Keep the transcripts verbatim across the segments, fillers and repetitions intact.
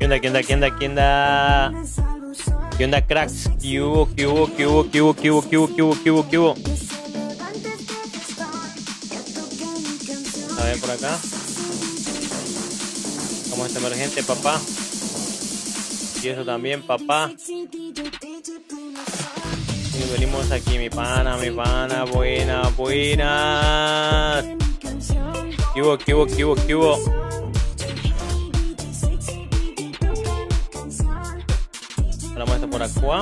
onda, qué onda, qué onda, qué onda? ¿Qué onda, cracks? ¿Qué hubo, qué hubo, qué hubo, qué hubo, qué hubo, qué hubo, qué hubo, qué hubo, qué hubo? A ver por acá. Vamos a este emergente, papá. Y eso también, papá. Y venimos aquí, mi pana, mi pana. Buena, buena. ¿Qué hubo, qué hubo, qué hubo, qué hubo? Hablamos esto por acá.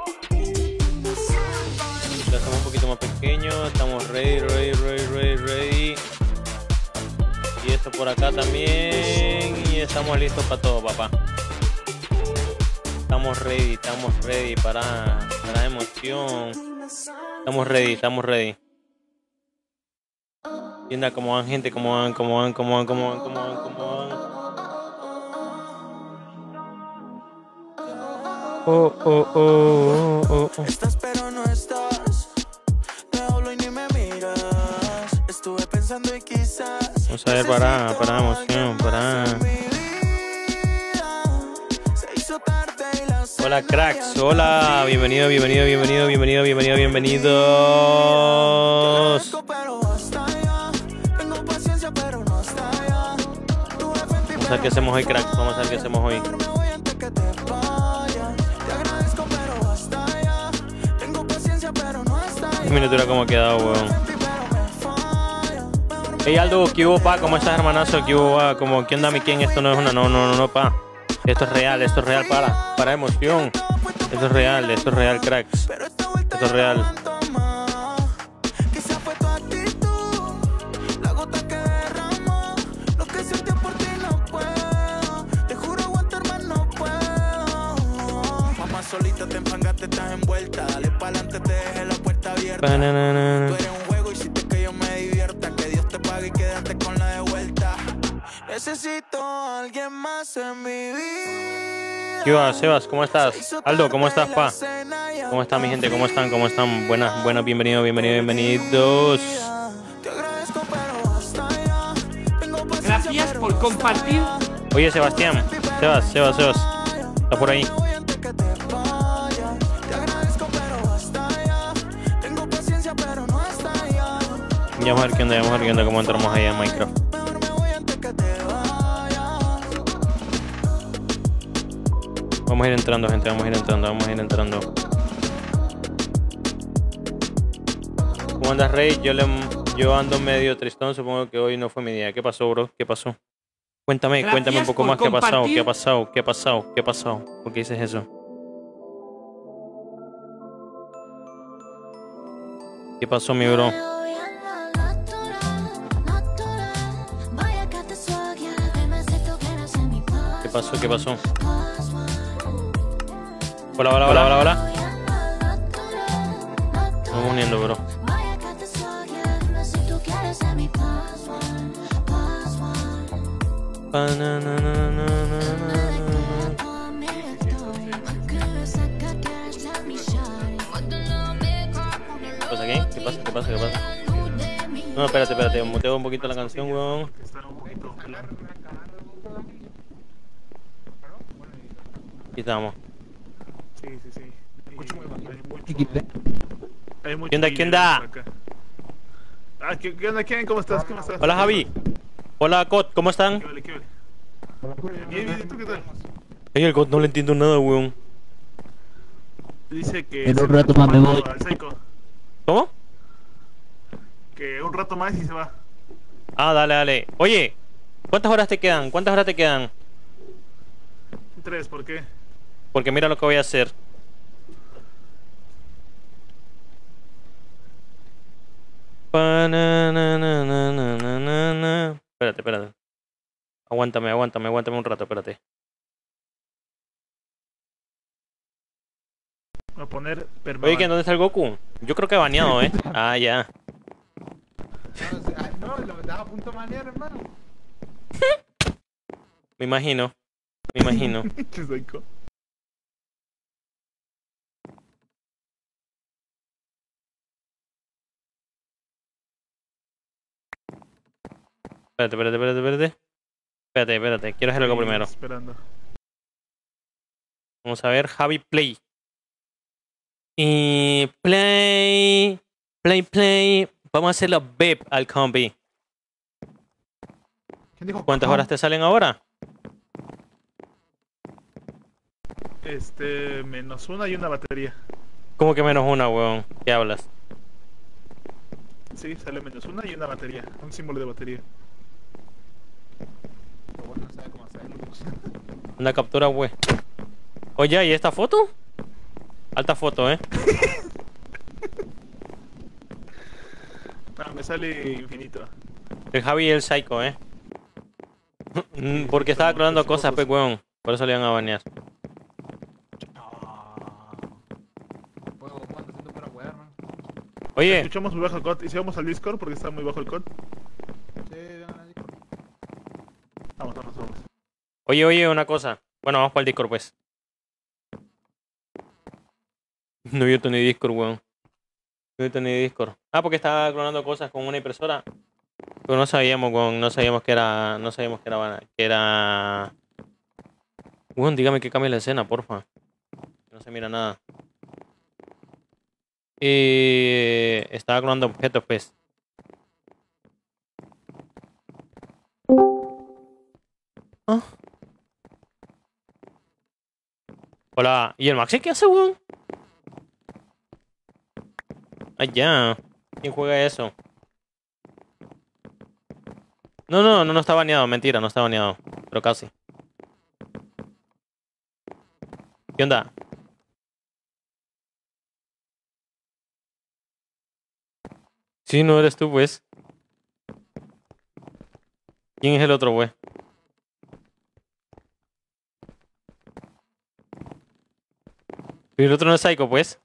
Lo hacemos un poquito más pequeño. Estamos ready, ready, ready, ready, ready. Y esto por acá también. Y estamos listos para todo, papá. Estamos ready, estamos ready para, para la emoción. Estamos ready, estamos ready. Tienda, cómo van, gente, cómo van, cómo van, cómo van, cómo van, cómo van, cómo van. Oh, oh, oh, oh, oh. Estás pero no estás. Te hablo y ni me miras. Estuve pensando y quizás. Vamos a ver para, para la emoción, para. Hola, cracks, hola, bienvenido, bienvenido, bienvenido, bienvenido, bienvenido, bienvenidos. Vamos a ver qué hacemos hoy, cracks, vamos a ver qué hacemos hoy. Miniatura como ha quedado, weón. Hey Aldo, ¿qué hubo, pa? ¿Cómo estás, hermanazo? ¿Qué hubo, pa? ¿Cómo, ¿Qué onda, mi quién? Esto no es una, no, no, no, no, pa. Esto es real, esto es real para, para emoción. Esto es real, esto es real, cracks. Esto es real. Solita te enfangaste, estás envuelta. Dale pa'lante, te dejé la puerta abierta. Banana. Tú eres un juego, hiciste que yo me divierta. Que Dios te pague y quédate con la de vuelta. Necesito a alguien más en mi vida. ¿Qué va, Sebas? ¿Cómo estás? Aldo, ¿cómo estás, pa? ¿Cómo está mi gente? ¿Cómo están? ¿Cómo están? Buenas, buenas, bienvenidos, bienvenidos, bienvenidos. Gracias por compartir. Oye, Sebastián. Sebas, Sebas, Sebas. Está por ahí. Ya vamos a ver qué onda, vamos a ver qué onda, cómo entramos ahí en Minecraft. Vamos a ir entrando, gente, vamos a ir entrando, vamos a ir entrando. ¿Cómo andas, Rey? Yo, le, yo ando medio tristón, supongo que hoy no fue mi día. ¿Qué pasó, bro? ¿Qué pasó? Cuéntame, Gracias cuéntame un poco más qué ha compartir. pasado, qué ha pasado, qué ha pasado, qué ha pasado. ¿Por qué dices eso? ¿Qué pasó, mi bro? ¿Qué pasó? ¿Qué pasó? Hola, hola, hola, hola, hola. Estamos uniendo, bro. ¿Qué pasa aquí? ¿Qué pasa? ¿Qué pasa? ¿Qué pasa? No, espérate, espérate. Muteo un poquito la canción, weón. Aquí estamos. Sí, sí, sí. Escucho muy mal. Hay mucho, hay mucho ¿Qué onda? ¿Qué onda? acá. Ah, ¿qué, ¿qué onda? ¿Quién? ¿Cómo estás? ¿Cómo estás? Hola, Javi. Hola, Cot. ¿Cómo están? ¿Qué vale? ¿Qué vale? Bien, bien. ¿Y tú qué tal? Ay, el Cot no le entiendo nada, weón. Dice que... En se un rato fue más me voy. al Psycho. ¿Cómo? Que un rato más y se va. Ah, dale, dale. Oye, ¿cuántas horas te quedan? ¿Cuántas horas te quedan? Tres, ¿por qué? Porque mira lo que voy a hacer. Pa-na-na-na-na-na-na-na. Espérate, espérate. Aguántame, aguántame, aguántame un rato, espérate. Voy a poner permaban. Oye, ¿que dónde está el Goku? Yo creo que baneado, ¿eh? Ah, ya. No, lo estás a punto de manejar, hermano. Me imagino. Me imagino. Qué Psycho. Espérate, espérate, espérate, espérate. Espérate, espérate. Quiero hacer algo primero. Esperando. Vamos a ver, Javi Play. Y Play, Play, Play. Vamos a hacerlo B E P al combi. ¿Quién dijo ¿Cuántas cojón? horas te salen ahora? Este, menos una y una batería. ¿Cómo que menos una, weón? ¿Qué hablas? Sí, sale menos una y una batería. Un símbolo de batería. Pero bueno, no sabe cómo hacerlo. Una captura, wey. Oye, ¿y esta foto? Alta foto, ¿eh? Ah, me sale infinito. El Javi y el Psycho, ¿eh? Mm, Porque estaba Somos clonando esposos. cosas, pues, weón. Por eso le iban a banear. Ah. Puedo, puedo haciendo para wear, hermano. Oye, Escuchamos muy bajo el code. ¿Y si vamos al Discord? Porque está muy bajo el code. Sí, vengan a Discord. Vamos, vamos, vamos. oye, oye, una cosa. Bueno, vamos para el Discord, pues. No yo ni Discord, weón. No yo ni Discord. Ah, porque estaba clonando cosas con una impresora. Pero no sabíamos, weón. No sabíamos que era. No sabíamos que era. Que era. Weón, dígame que cambie la escena, porfa. No se mira nada. Y estaba clonando objetos, pues. Ah. Hola. ¿Y el Maxi qué hace, weón? Ah, ya. ¿Quién juega eso? No, no, no, no está baneado. Mentira, no está baneado. Pero casi. ¿Qué onda? Sí, no eres tú, pues. ¿Quién es el otro, pues? ¿Y el otro no es Psycho, pues?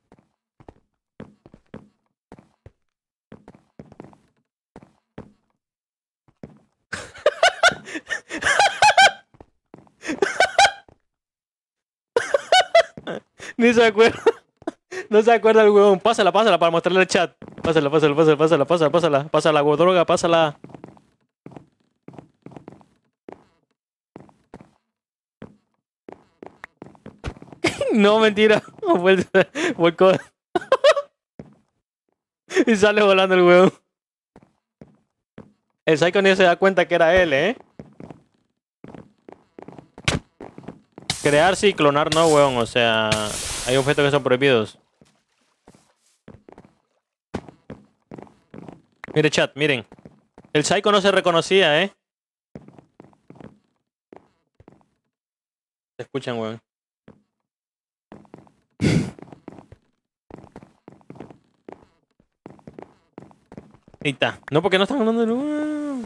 Ni se acuerda. No se acuerda el huevón. Pásala, pásala para mostrarle el chat. Pásala, pásala, pásala, pásala, pásala, pásala. Pásala, droga, pásala. No, mentira. Fue el, fue el co- Y sale volando el huevón. El Psycho ni se da cuenta que era él, ¿eh? Crear sí, clonar no, huevón. O sea, hay objetos que son prohibidos. Mire, chat, miren. El Psycho no se reconocía, ¿eh? Se escuchan, weón. Ahí está. No, porque no están hablando de nuevo.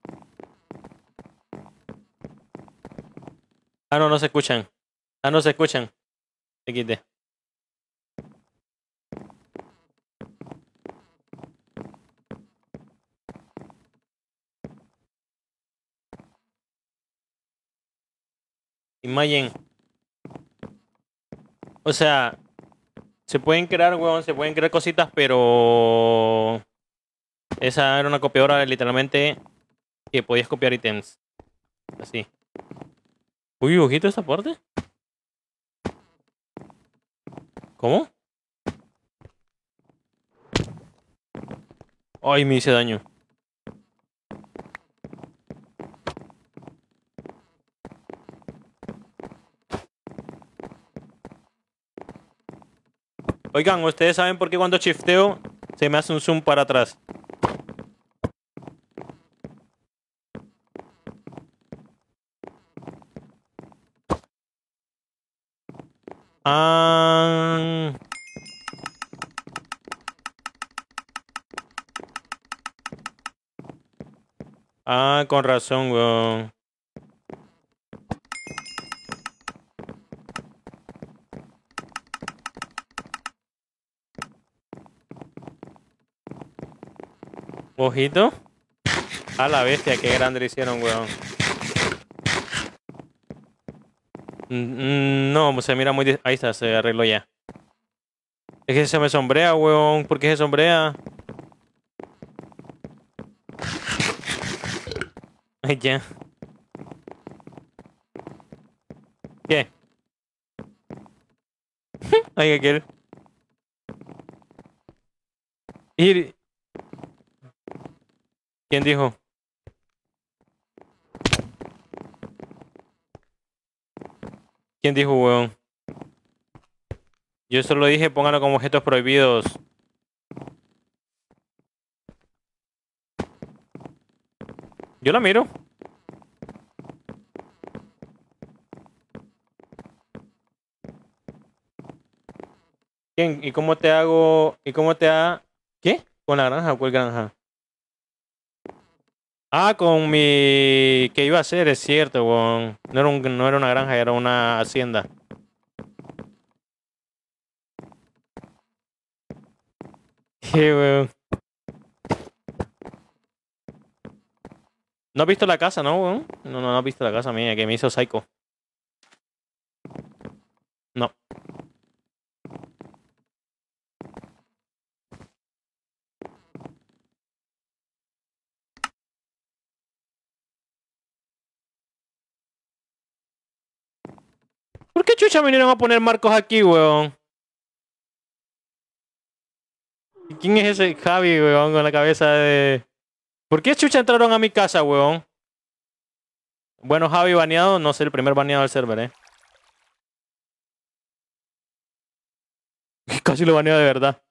Ah, no, no se escuchan. Ah, no se escuchan. equis de. Imagine. O sea, se pueden crear, weón, se pueden crear cositas, pero esa era una copiadora literalmente que podías copiar ítems. Así. Uy, ojito esta parte. ¿Cómo? Ay, me hice daño. Oigan, ¿ustedes saben por qué cuando shifteo se me hace un zoom para atrás? Ah... Ah, con razón, weón. Ojito. A la bestia, qué grande le hicieron, weón. Mm, No, se mira muy... dis- Ahí está, se arregló ya. Es que se me sombrea, weón. ¿Por qué se sombrea? Ay, ya. ¿Qué? Ay, aquel. Ir. ¿Quién dijo? ¿Quién dijo, weón? Yo solo dije pónganlo como objetos prohibidos. Yo la miro. ¿Quién? ¿Y cómo te hago? ¿Y cómo te ha? ¿Qué? ¿Con la granja o cuál granja? Ah, con mi... ¿Qué iba a hacer? Es cierto, weón. No era, un... no era una granja, era una hacienda. ¿Qué, weón? ¿No has visto la casa, no, weón? No, no, no has visto la casa mía, que me hizo Psycho. No. ¿Por qué chucha vinieron a poner marcos aquí, weón? ¿Quién es ese Javi, weón, con la cabeza de... ¿Por qué chucha entraron a mi casa, weón? Bueno, Javi baneado, no sé, el primer baneado del server, eh. Casi lo baneo de verdad.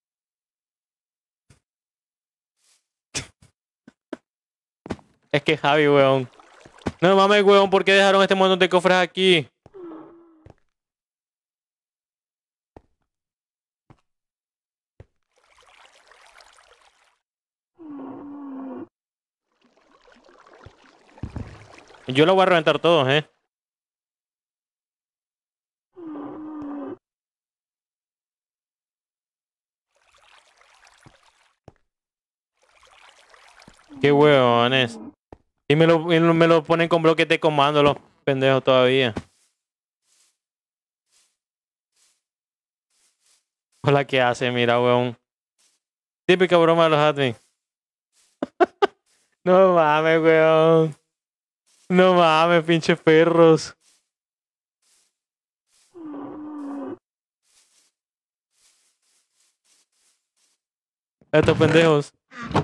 Es que Javi, weón. No mames, weón, ¿por qué dejaron este montón de cofres aquí? Yo lo voy a reventar todos, eh. Qué huevones. Y me lo, y me lo ponen con bloques de comando los pendejos todavía. Hola, ¿qué hace? Mira, weón. Típica broma de los admin. No mames, weón. No mames, pinches perros. Estos pendejos.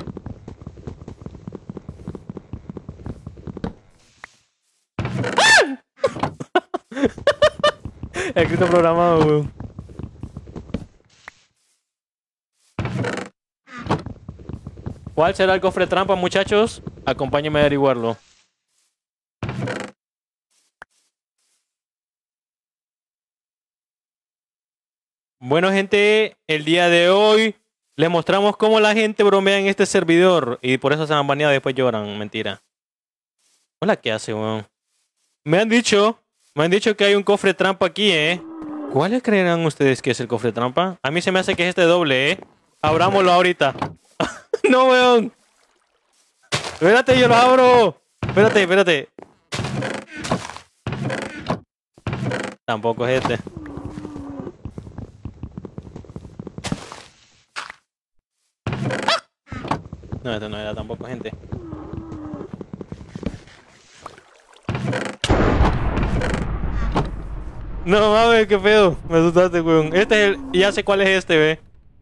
Escrito programado, weón. ¿Cuál será el cofre trampa, muchachos? Acompáñenme a averiguarlo. Bueno, gente, el día de hoy les mostramos cómo la gente bromea en este servidor. Y por eso se han baneado y después lloran. Mentira. Hola, ¿qué hace, weón? Me han dicho, me han dicho que hay un cofre trampa aquí, ¿eh? ¿Cuáles creerán ustedes que es el cofre trampa? A mí se me hace que es este doble, ¿eh? Abrámoslo ahorita. No, weón. Espérate, yo lo abro. Espérate, espérate. Tampoco es este. No, este no era tampoco, gente. No mames, qué pedo. Me asustaste, weón. Este es el... Ya sé cuál es este, ve.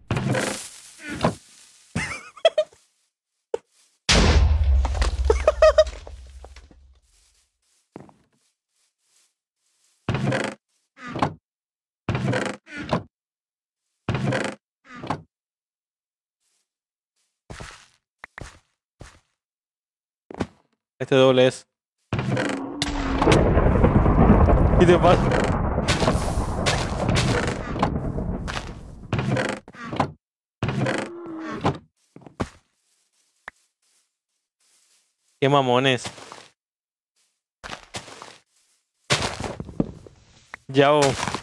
Este doble es. ¿Qué te pasa? Qué mamones. Yao.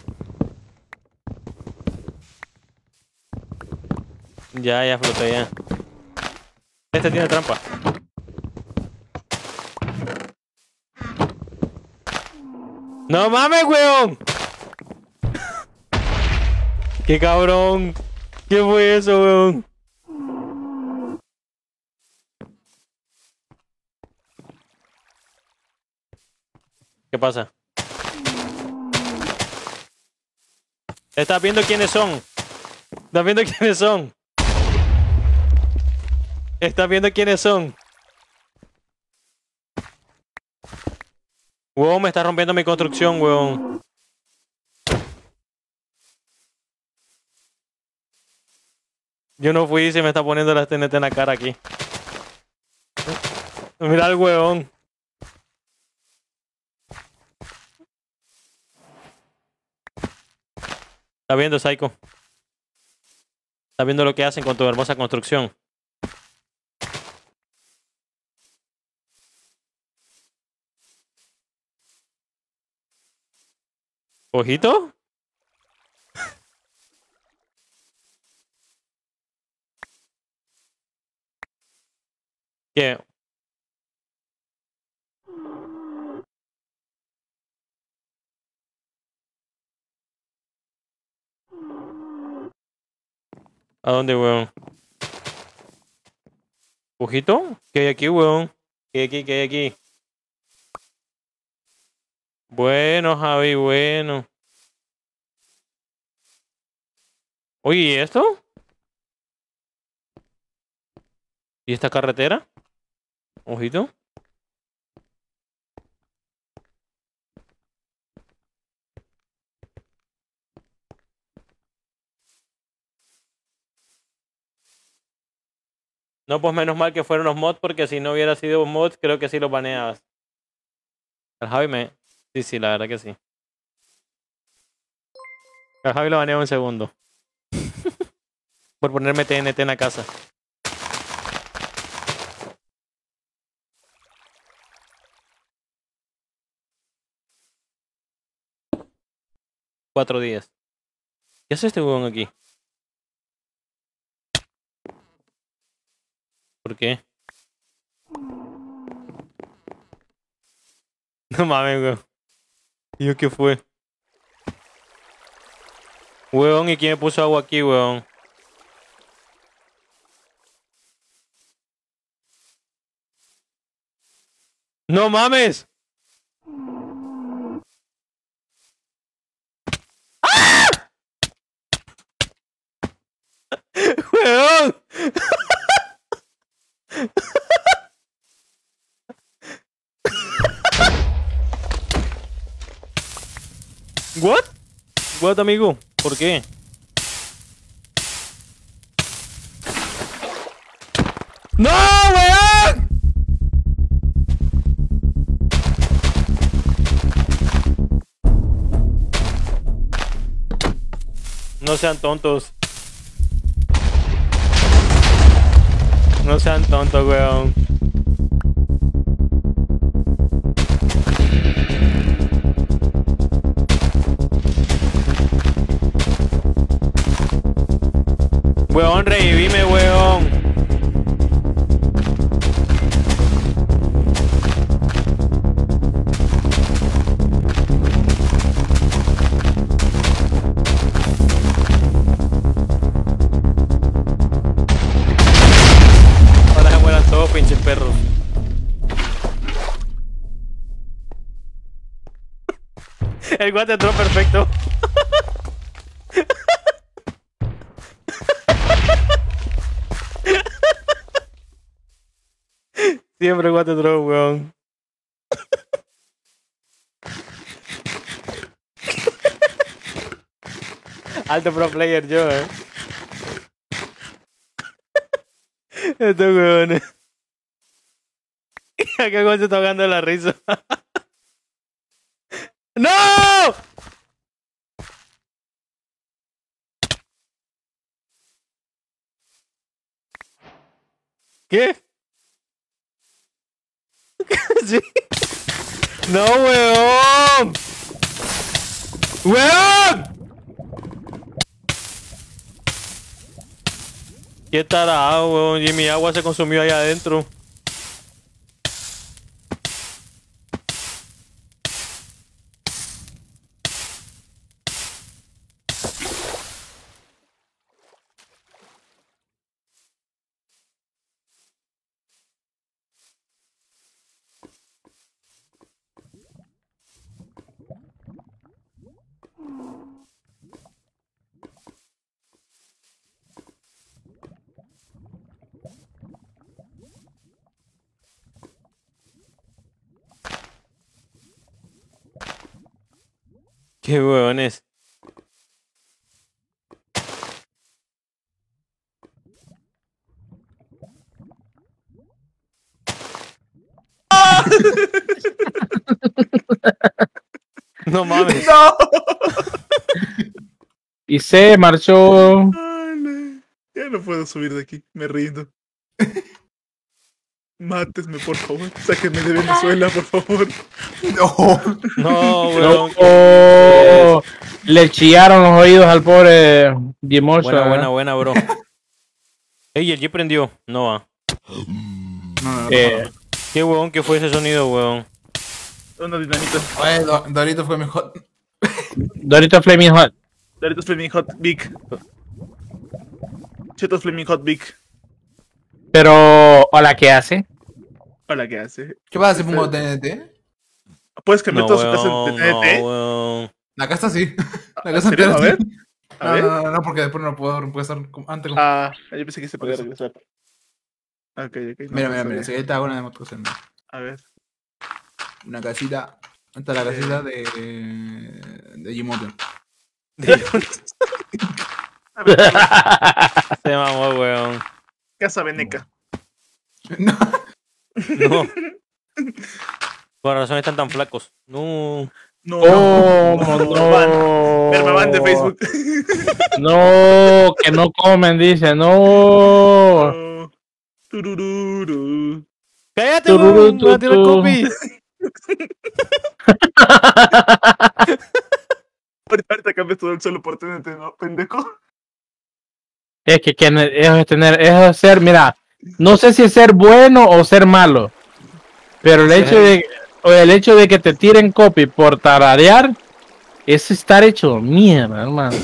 Ya, ya flotó ya. Este tiene trampa. ¡No mames, weón! ¡Qué cabrón! ¿Qué fue eso, weón? ¿Qué pasa? ¿Estás viendo quiénes son? ¿Estás viendo quiénes son? ¿Estás viendo quiénes son? Huevón, me está rompiendo mi construcción, huevón. Yo no fui y se me está poniendo las T N T en la cara aquí. Mira el huevón. ¿Está viendo, Psycho? ¿Está viendo lo que hacen con tu hermosa construcción? ¿Ojito? ¿Qué? ¿A dónde, weón? ¿Ojito? ¿Qué hay aquí, weón? ¿Qué hay aquí? ¿Qué hay aquí? Bueno, Javi, bueno. Oye, ¿y esto? ¿Y esta carretera? Ojito. No, pues menos mal que fueron los mods, porque si no hubiera sido mods, creo que sí los baneabas. El Javi me... Sí, sí, la verdad que sí. El Javi lo baneaba un segundo. Por ponerme T N T en la casa. Cuatro días. ¿Qué hace este huevón aquí? ¿Por qué? No mames, weón. ¿Y yo qué fue? Weón, ¿y quién me puso agua aquí, weón? ¡No mames! ¡Ah! ¡Weón! ¿What? ¿What, amigo? ¿Por qué? ¡No, weón! No sean tontos. No sean tontos, weón. Weón, revivime, weón. Ahora se mueran todos, pinches perros. El guate entró perfecto. Siempre guate entró, weón. Alto pro player yo, eh. Estos weones. Acá con se está ahogando la risa. ¡No! ¿Qué? Sí. ¡No, weón! ¡Weón! ¿Qué tarado, weón? Y mi agua se consumió allá adentro. Qué huevones. No mames. ¡No! Y se marchó. Ay, no. Ya no puedo subir de aquí, me rindo. Mátesme, por favor. Sáquenme de Venezuela, por favor. No. No, No, weón. oh, le chillaron los oídos al pobre Dimocho. Buena, buena, buena, bro. Ey, el G prendió. No va. No, no, Eh, Qué huevón que fue ese sonido, huevón. Una dinamita. no. Oye, Do- Dorito fue mejor. Dorito Flaming Hot. Doritos Flaming Hot Big. Chetos Flaming Hot Big. Pero, hola, ¿qué hace? Hola, ¿qué hace? ¿Qué vas a hacer con T N T? ¿Puedes cambiar No, toda su casa weón, de T N T? no, weón. La casa sí. La ¿En casa serio? entera A ver. sí. A No, ver. no, no, no, porque después no puedo, no puedo estar con- antes con... Ah, yo pensé que se podía regresar. Ok, ok. no, Mira, no mira, mira, sabía. si ahí te hago una demostración. A ver. Una casita. Esta es la casita de... de Yimote. A ver, Se mamó, weón. Casa Veneca. No. No. Por razón están tan flacos. No. No, Oh, no, no. no, van. Pero me van de Facebook. No, que no comen, dice, no. No. Turururu. ¡Cállate, Tururú, weón! ¡Me va a tirar el tutú. copy! Ahorita, ahorita cambias todo el solo por T N T, ¿no, pendejo? Es que, que eso es tener, eso es ser, mira, no sé si es ser bueno o ser malo, pero el Sí. hecho de, o el hecho de que te tiren copy por tararear, es estar hecho mierda, hermano.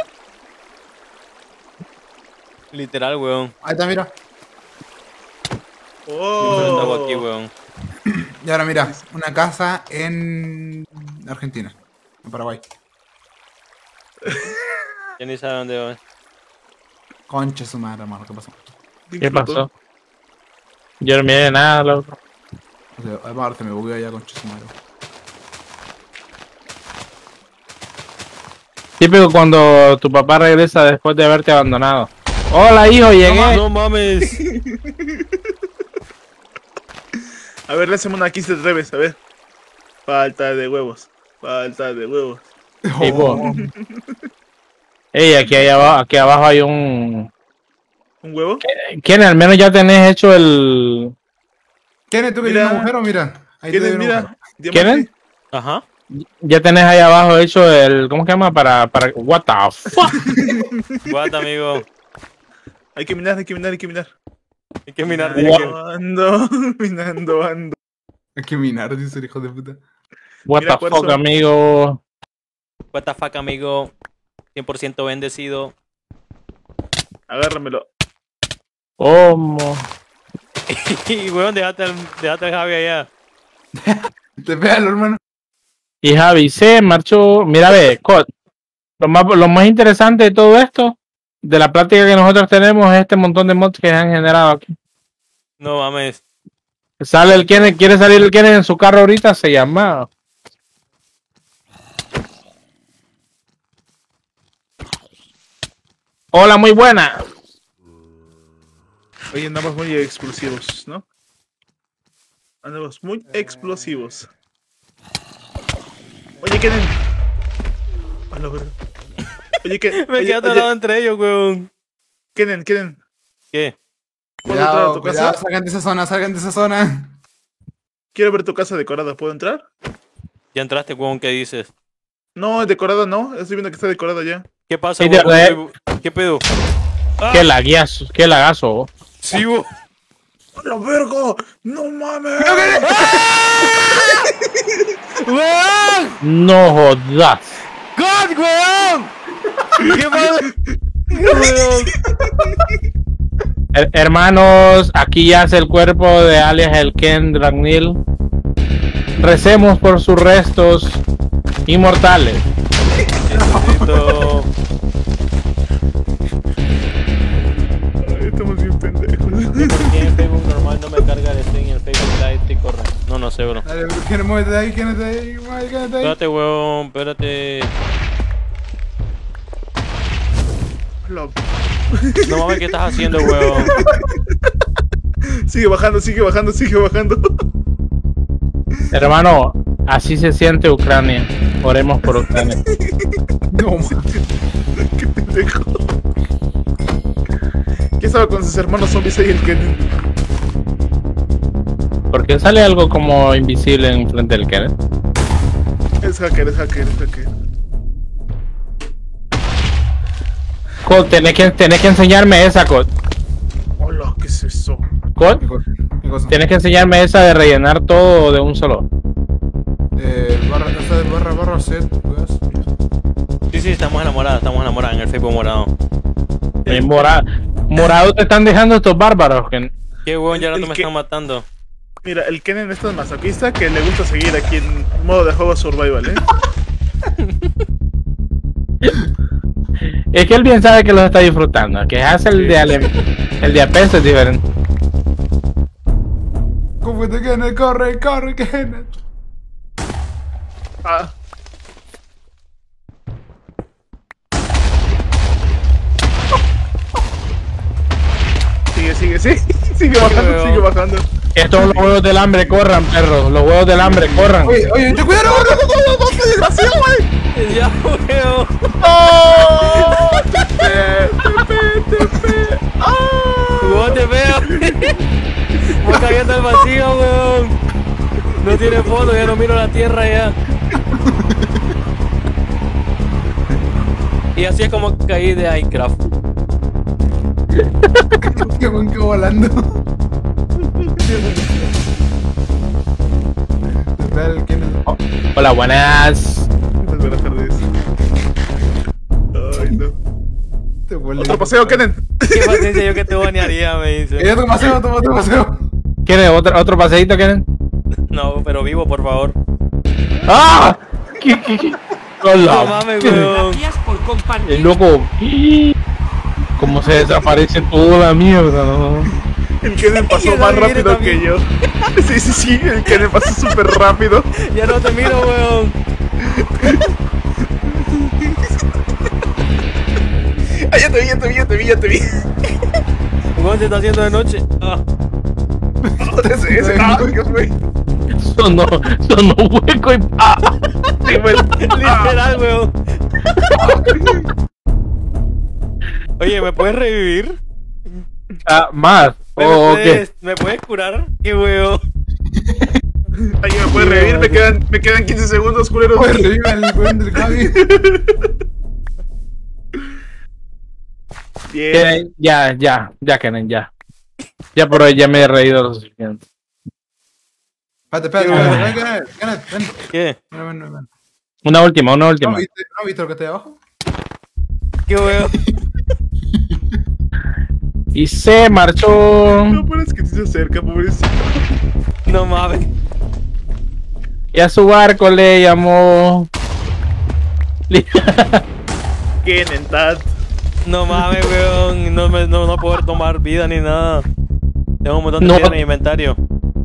Literal, weón. Ahí está, mira. Yo solo estaba Oh. aquí, weón. Y ahora mira, una casa en Argentina, en Paraguay. Ya ni sabe dónde va. Concha su madre, hermano, ¿qué pasó? ¿Qué pasó? Yo no miré nada, loco. O sea, aparte me bugueó ya, concha su madre. Típico cuando tu papá regresa después de haberte abandonado. Hola, hijo, llegué. No mames. A ver, le hacemos una kiss de revés, a ver. Falta de huevos. Falta de huevos. Sí, po. Ey, aquí, hay abajo, aquí abajo hay un... ¿Un huevo? ¿Quién? Al menos ya tenés hecho el... ¿Quién tú que Mira. tiene un agujero? Mira. Ahí te ¿Quién es? doy un Mira. agujero. Diamante. Ajá. Ya tenés ahí abajo hecho el... ¿Cómo se llama? Para... para what the fuck? Guata, amigo. Hay que minar, hay que minar, hay que minar. Hay que mirar. Gua- Minando, ando, minando, ando. Hay que minar, dice el hijo de puta. What Mira, the por fuck, eso- amigo. What the fuck, amigo. cien por ciento bendecido. Agárramelo. ¿Cómo? Y, weón, déjate al, déjate al Javi allá. Te pégalo, hermano. Y Javi se marchó... Mira, ve, Cod, lo más, lo más interesante de todo esto, de la práctica que nosotros tenemos, es este montón de mods que se han generado aquí. No mames. Sale el Kenneth, quiere salir el Kenneth en su carro ahorita, se llama... Hola, muy buena. Oye, andamos muy explosivos, ¿no? Andamos muy explosivos. Oye, Kenen. Hola, bro. Oye, Ken, Me oye, quedé oye, atorado entre ellos, weón. Kenen, Kenen. ¿Qué? ¿Puedo entrar a Cuidado, tu cuidado, casa? salgan de esa zona, salgan de esa zona. Quiero ver tu casa decorada. ¿Puedo entrar? Ya entraste, weón, ¿qué dices? No, decorada no. Estoy viendo que está decorada ya. ¿Qué pasa, Sí, de- weón? ¿Qué pedo? Qué laguazo, qué lagazo. Sí, weón. ¡Hola, vergo! ¡No mames! ¡Weón! No jodas. ¡God, weón! ¿Qué pasa? Weón. Her- hermanos, aquí yace el cuerpo de alias el Ken Dragnil. Recemos por sus restos inmortales. Necesito... Ay, estamos bien pendejos. ¿Por qué en Facebook normal no me carga el stream y en Facebook Live te corre? No, no sé, bro. Dale, bruto. ¿Quién muévete de ahí? ¿Quién está ahí? Muévete, ¿quién está ahí? Espérate, weón, espérate. Loco. No mames, ¿qué estás haciendo, weón? Sigue bajando, sigue bajando, sigue bajando. Hermano, así se siente Ucrania. Oremos por Ucrania. No, man. Qué pendejo. ¿Qué estaba con sus hermanos zombies ahí el Kenneth? Porque sale algo como invisible en frente del Kenneth. Es hacker, es hacker, es hacker. Cod, tenés que, tenés que enseñarme esa, Cod. Hola, ¿qué es eso? Cod, ¿Qué cosa? ¿Qué cosa? tienes que enseñarme esa de rellenar todo de un solo. Eh, barra, esta de barra, barra, set, pues. Sí, sí, estamos enamorados, estamos enamorados en el Facebook morado. Eh, mora- morado te están dejando estos bárbaros. Que... ¿Qué, weón? Ya no El me que- están matando. Mira, el Kenneth es tan masoquista que le gusta seguir aquí en modo de juego survival, ¿eh? Es que él bien sabe que los está disfrutando. Que hace el Sí. de Ale... el de Apex es diferente. ¿Cómo te Kenneth? Corre, corre, Kenneth. Ah. Sigue, sigue, sigue. Sigue bajando, weón. sigue bajando. Estos son los huevos del hambre, corran, perros. Los huevos del hambre, corran. Oye, oye, ten cuidado, no, no, no, no, no, qué desgraciado, güey. Ya, weón. ¡Oh! ¡Tepe, tepe, tepe! ¡Ah! Weón, te veo. Voy cayendo al vacío, weón. No tiene fondo, ya no miro la tierra ya. Y así es como caí de Minecraft. Qué buen que volando. Espera el Kenneth. Oh, hola, buenas. Buenas tardes. Ay, no. Te vuelve. Otro paseo, Kenneth. Qué paciencia yo que te banearía, me Eh, dice. otro paseo, otro, otro paseo. ¿Quieres otro, otro paseíto, Kenneth? No, pero vivo, por favor. ¡Ah! ¿Qué, qué, qué? No Hola. mames, weón. Gracias por compartir. El loco. ¿Cómo se desaparece toda la mierda? ¿No? El Kenneth pasó Y más David rápido también. que yo. Sí, sí, sí, el Kenneth pasó súper rápido. Ya no te miro, weón. Ah, ya te vi, ya te vi, ya te vi, ya te vi. Weón, se está haciendo de noche. Ah. Ese, ese, ah, ¿qué fue? Sonó, sonó hueco y ¡ah! Sí, bueno. Literal, weón. Oye, ¿me puedes revivir? Ah, más. ¿Me, Oh, puedes, ok. ¿Me puedes curar? Qué weón. ¿Alguien me puede revivir? Me quedan, me quedan quince segundos, culeros. Oye, reviva el buen del Javi. Bien. Kenen, ya, ya, ya, Kenen, ya. Ya por hoy ya me he reído lo suficiente. Espérate, espérate, espérate, Kenneth, Kenneth, ven. ¿Qué? Ven, ven, ven. Una última, una ¿No última. viste, ¿No viste lo que está ahí abajo? ¿Qué weón? Y se marchó. No pones que se acerca, pobrecito. No mames. Y a su barco le llamó. Kenneth, Tad. No mames, weón. No, me, no, no poder tomar vida ni nada. Tengo un montón de No. vida en mi inventario.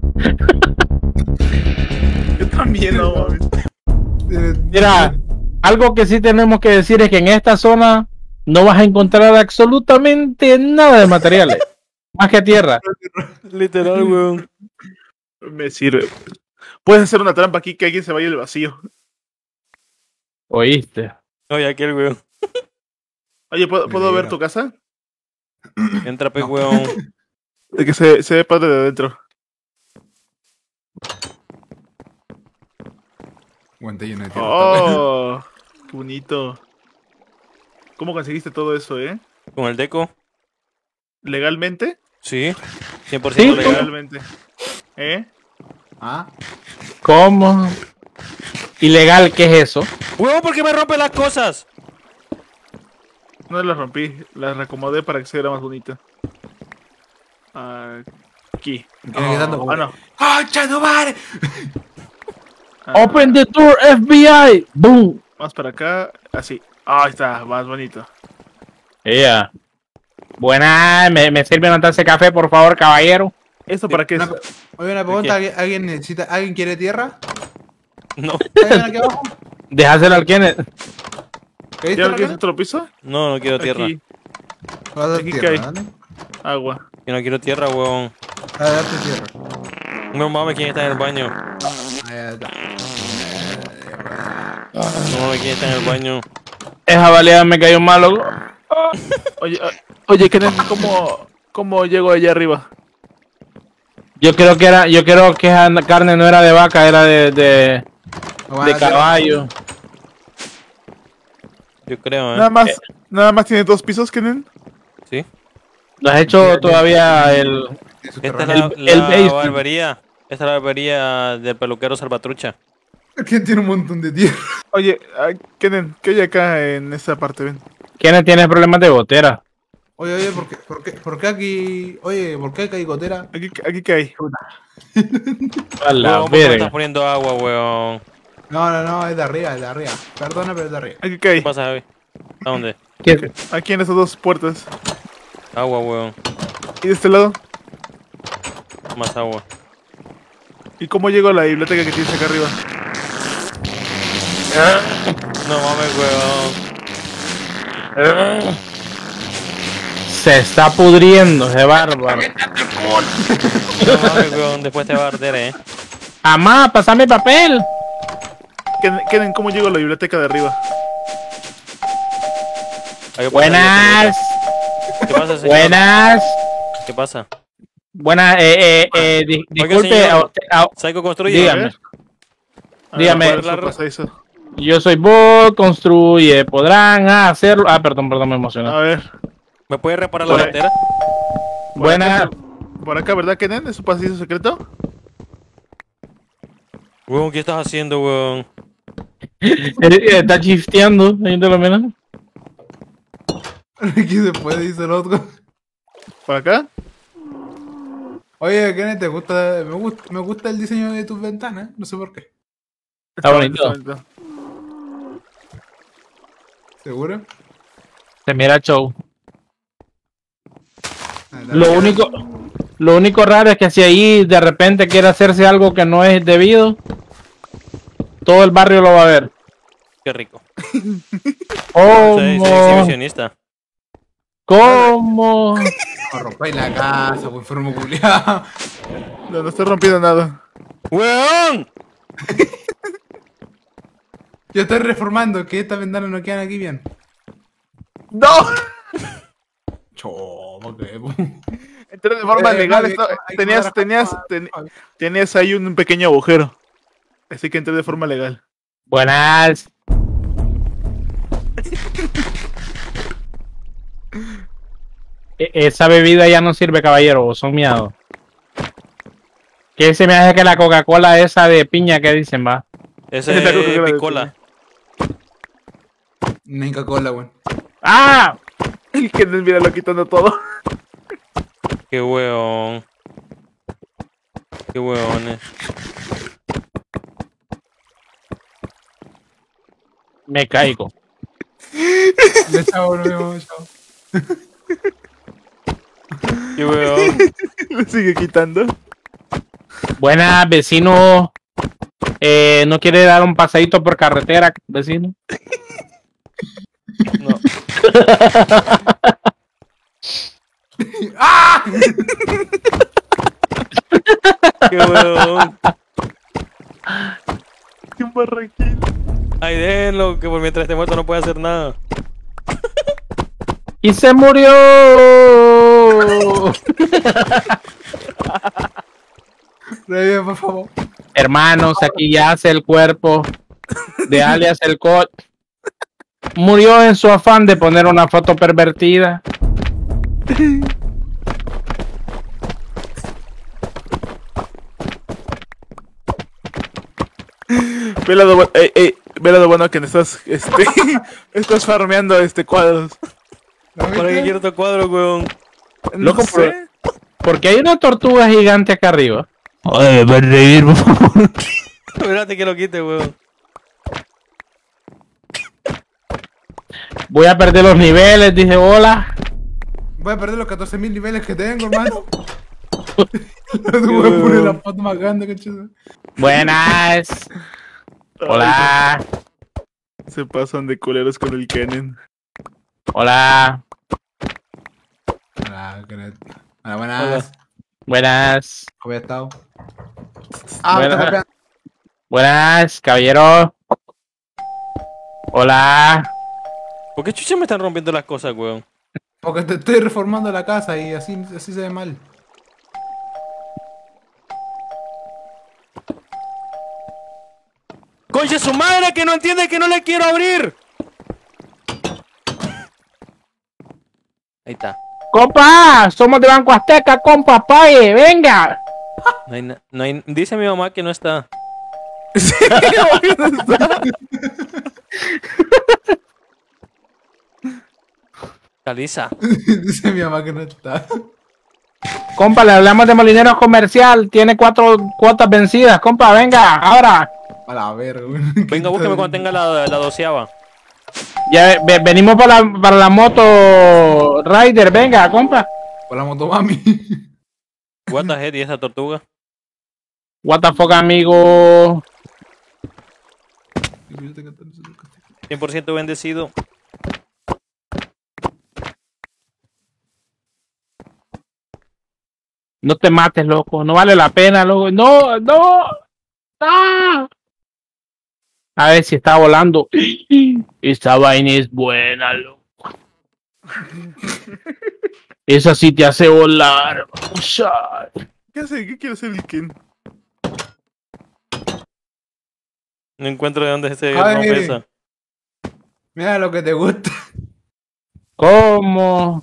Yo también, no mames. Eh, Mira, algo que sí tenemos que decir es que en esta zona no vas a encontrar absolutamente nada de materiales. Más que tierra. Literal, weón. Me sirve. Puedes hacer una trampa aquí que alguien se vaya al vacío. ¿Oíste? Oye, aquel weón. Oye, ¿puedo, ¿puedo ver Mira. tu casa? Entra, pe, weón. De que se, se ve padre de adentro. Guante lleno de tierra. Oh, qué bonito. ¿Cómo conseguiste todo eso, eh? ¿Con el deco? ¿Legalmente? Sí. cien por ciento Sí. legal. Legalmente. ¿Eh? Ah, ¿Cómo? ¿Ilegal qué es eso? Weón, ¿por qué me rompe las cosas? No las rompí, las reacomodé para que se viera más bonita. Aquí. me quedé quedando. Ah, no. ¡Concha tu madre! Ah, Open the door, F B I. Boom. Más para acá, así. Ah, ahí está, más bonito. Ella. Buena, ¿me, me sirve una taza de café, por favor, caballero? ¿Esto para qué es? Una, oye, una pregunta, ¿alguien, ¿alguien necesita, alguien quiere tierra? No, ¿Alguien aquí abajo? Déjaselo al Kenneth. ¿Qué ¿Ya quieres otro piso? no, no quiero tierra. Aquí, Vas a dar Aquí tierra, cae. ¿vale? agua. Yo no quiero tierra, weón. A darte tierra. No mames, ¿quién está en el baño? Ahí está. No mames, ¿quién está en el baño? Esa baleada me cayó mal, loco. Oye, ah, oye, Kenneth, ¿cómo, ¿cómo llego allá arriba? Yo creo que era, yo creo que esa carne no era de vaca, era de, de, No, de van a caballo. Yo creo, Nada eh. más, nada más tiene dos pisos, Kenneth. Sí. ¿No has hecho todavía el, tirar- Esta es El- la, el la basement. barbería. Esta es la barbería del peluquero Salvatrucha. ¿Quién tiene un montón de tierra? Oye, ah, Kenneth, ¿qué hay acá en esta parte? Ven. Kenneth tiene problemas de gotera? Oye, oye, ¿por qué, por qué, por qué aquí... Oye, ¿por qué acá hay gotera? Aquí, aquí qué hay. A la Weón, ¿por qué me estás verga. poniendo agua, weón? No, no, no, es de arriba, es de arriba. Perdona, pero es de arriba. Aquí qué ¿Qué hay. pasa, Javi? ¿A dónde? ¿Qué? Aquí en esas dos puertas. Agua, weón. ¿Y de este lado? Más agua. ¿Y cómo llego a la biblioteca que tienes acá arriba? No mames, weón. Se está pudriendo ese bárbaro. No mames, weón. Después te va a arder, eh. Amá, pasame papel. Kenneth, Kenneth, ¿cómo llego a la biblioteca de arriba? Hay que pasar Buenas, la- ¿Qué pasa, señor? buenas, ¿Qué pasa? buenas. Eh, eh, eh, di- Oiga, disculpe, señor. a usted- a- Psycho construye. dígame. ¿eh? Ah, Dígame. por eso pasa eso. Yo soy Bot, construye, podrán hacerlo. Ah, perdón, perdón, me emocioné. A ver, ¿Me puede reparar la Por- cartera? Buenas, por acá, ¿verdad, Kenneth? ¿Es un pasillo secreto? Weón, ¿qué estás haciendo, weón? está chifteando, ahí te lo menos. Aquí se puede, dice el otro. ¿Por acá? Oye, Kenneth, ¿te gusta? Me gusta, me gusta el diseño de tus ventanas, no sé por qué. Está bonito. bonito. ¿Seguro? Se mira show. Ah, dale. Lo único, lo único raro es que si ahí de repente quiere hacerse algo que no es debido, todo el barrio lo va a ver. Qué rico. ¿Cómo? Soy, soy exhibicionista. ¿Cómo? No rompáis la casa, pues enfermo culiado. No, no estoy rompiendo nada. ¡Weón! Yo estoy reformando, que estas ventanas no quedan aquí bien. ¡No! Chomo, que... Entré de forma Eh, legal. Javi, esto- hay que tenías, mandar a tenías, Javi. ten- tenías ahí un pequeño agujero. Así que entré de forma legal. Buenas. E- Esa bebida ya no sirve, caballero, o son miados. Que se me hace que la Coca-Cola esa de piña que dicen, va. Ese Es la es Coca-Cola de picola. Nica Cola, weón. ¡Ah! El Kenneth, míralo quitando todo. Qué weón. Qué weones. Me caigo. Ya, chao, nos vemos, chao. Qué weón. Lo sigue quitando. Buenas, vecino. Eh, ¿No quiere dar un pasadito por carretera, vecino? No. ¡Ah! Qué weón. ¡Qué barraquín! Ay, déjenlo, que por mientras esté muerto no puede hacer nada. ¡Y se murió! Revive, por favor. Hermanos, aquí yace el cuerpo de alias el Cot. Murió en su afán de poner una foto pervertida. Ve el lado bueno, ey, ey, ve el lado bueno que estás, este, estás farmeando este cuadros. ¿Lo ¿Para qué viste? quiero estos cuadros, weón? No Loco, sé. Porque hay una tortuga gigante acá arriba. Oye, me va a reír, por favor. Espérate que lo quite, weón. Voy a perder los niveles, dije hola. Voy a perder los catorce mil niveles que tengo, hermano. Te voy a poner la foto más grande, cachorro. Buenas. Hola. Se pasan de culeros con el Kennen. Hola. Hola, Kenneth. Hola, buenas. Buenas. ¿Cómo has estado? Ah, me Buenas. estás golpeando. Buenas, caballero. Hola. ¿Por qué chucha me están rompiendo las cosas, weón? Porque te estoy reformando la casa y así, así se ve mal. ¡Concha su madre que no entiende que no le quiero abrir! Ahí está. Compa, somos de Banco Azteca, compa, pague, venga. No hay, na- no hay... Dice mi mamá que no está. Caliza. Dice mi mamá que no está. Compa, le hablamos de Molinero Comercial, tiene cuatro cuotas vencidas, compa, venga, ahora. A la verga, güey. Venga, búsqueme cuando tenga la, la doceava. Ya ve- venimos para la, para la moto Rider, venga, compa. Con la motomami. What the heck, ¿y esa tortuga? What the fuck, amigo. cien por ciento bendecido. No te mates, loco, no vale la pena, loco. No, no. ¡Ah! A ver si está volando. Esta vaina es buena, loco. Esa sí te hace volar. Usa. ¿Qué hace? ¿Qué quiere hacer el Ken? No encuentro de dónde se Ay. rompe esa. Mira lo que te gusta. ¿Cómo?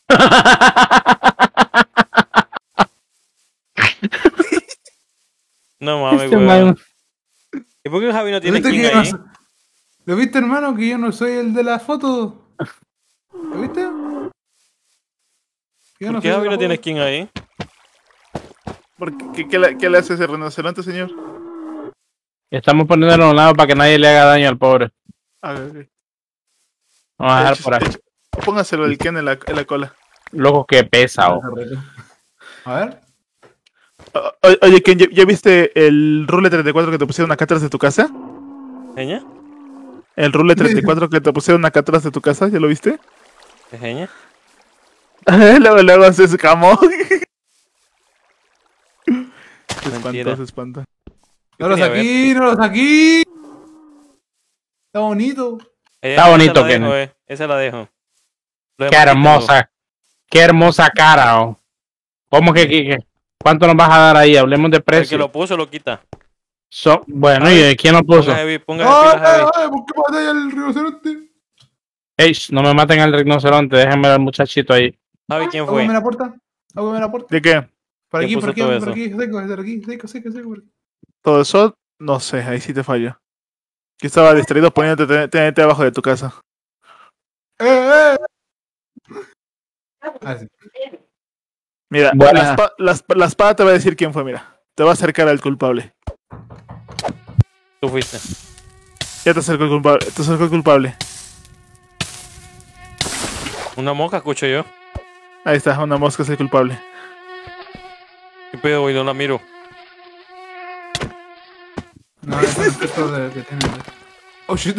No mames, Este weón. man- ¿Y por qué Javi no tiene ¿Viste king que yo no ahí? soy- ¿Lo viste, hermano? Que yo no soy el de la foto. ¿Lo viste? Que yo ¿Por soy qué el de Javi la no tiene foto. king ahí? ¿Por qué, qué, qué le, qué le hace ese rinoceronte, señor? Estamos poniéndolo a un lado para que nadie le haga daño al pobre. A ver, Vamos a dejar por ahí. póngaselo el Ken en la, en la cola. Loco, que pesa, oh. A ver. O- o- Oye, Ken, ¿ya, ya viste el Rule treinta y cuatro que te pusieron acá atrás de tu casa? ¿Geña? El Rule treinta y cuatro que te pusieron acá atrás de tu casa, ¿ya lo viste? ¿Es geña? luego, luego se escamó. Se Mentira. espantó, se espantó. No lo quería saqué, no lo saqué. Está bonito. Eh, Está esa bonito, la dejo, Ken. eh. Esa la dejo. Lo Qué demás hermosa. Qué hermosa cara, oh. ¿Cómo que, que, que- cuánto nos vas a dar ahí? Hablemos de quítalo. El que precio. lo puso lo quita. So- bueno, A ¿y ver, de quién lo puso? Ponga Javi, ponga ¡Ay, pilas, Javi. ay, ay! ¿Por qué maté al rinoceronte? Ey, sh, no me maten al rinoceronte, déjenme al muchachito ahí. Javi, ¿quién fue? Ábreme la puerta. Ábreme la puerta. ¿De qué? Por ¿Quién aquí, por puso aquí, todo por eso? aquí. Seco, por aquí. Seco, seco, seco, por aquí. Todo eso, no sé, ahí sí te fallo. Que estaba distraído poniéndote T N T abajo de tu casa. ¡Eh, eh! Ah, sí. Mira, Buena. la, espa- la esp- la espada te va a decir quién fue, mira. Te va a acercar al culpable. Tú fuiste. Ya te acercó el culpable. Te acercó el culpable. Una mosca escucho yo. Ahí está, una mosca es el culpable. ¿Qué pedo, güey? No la miro. No, es un efecto de que tiene. Oh shit.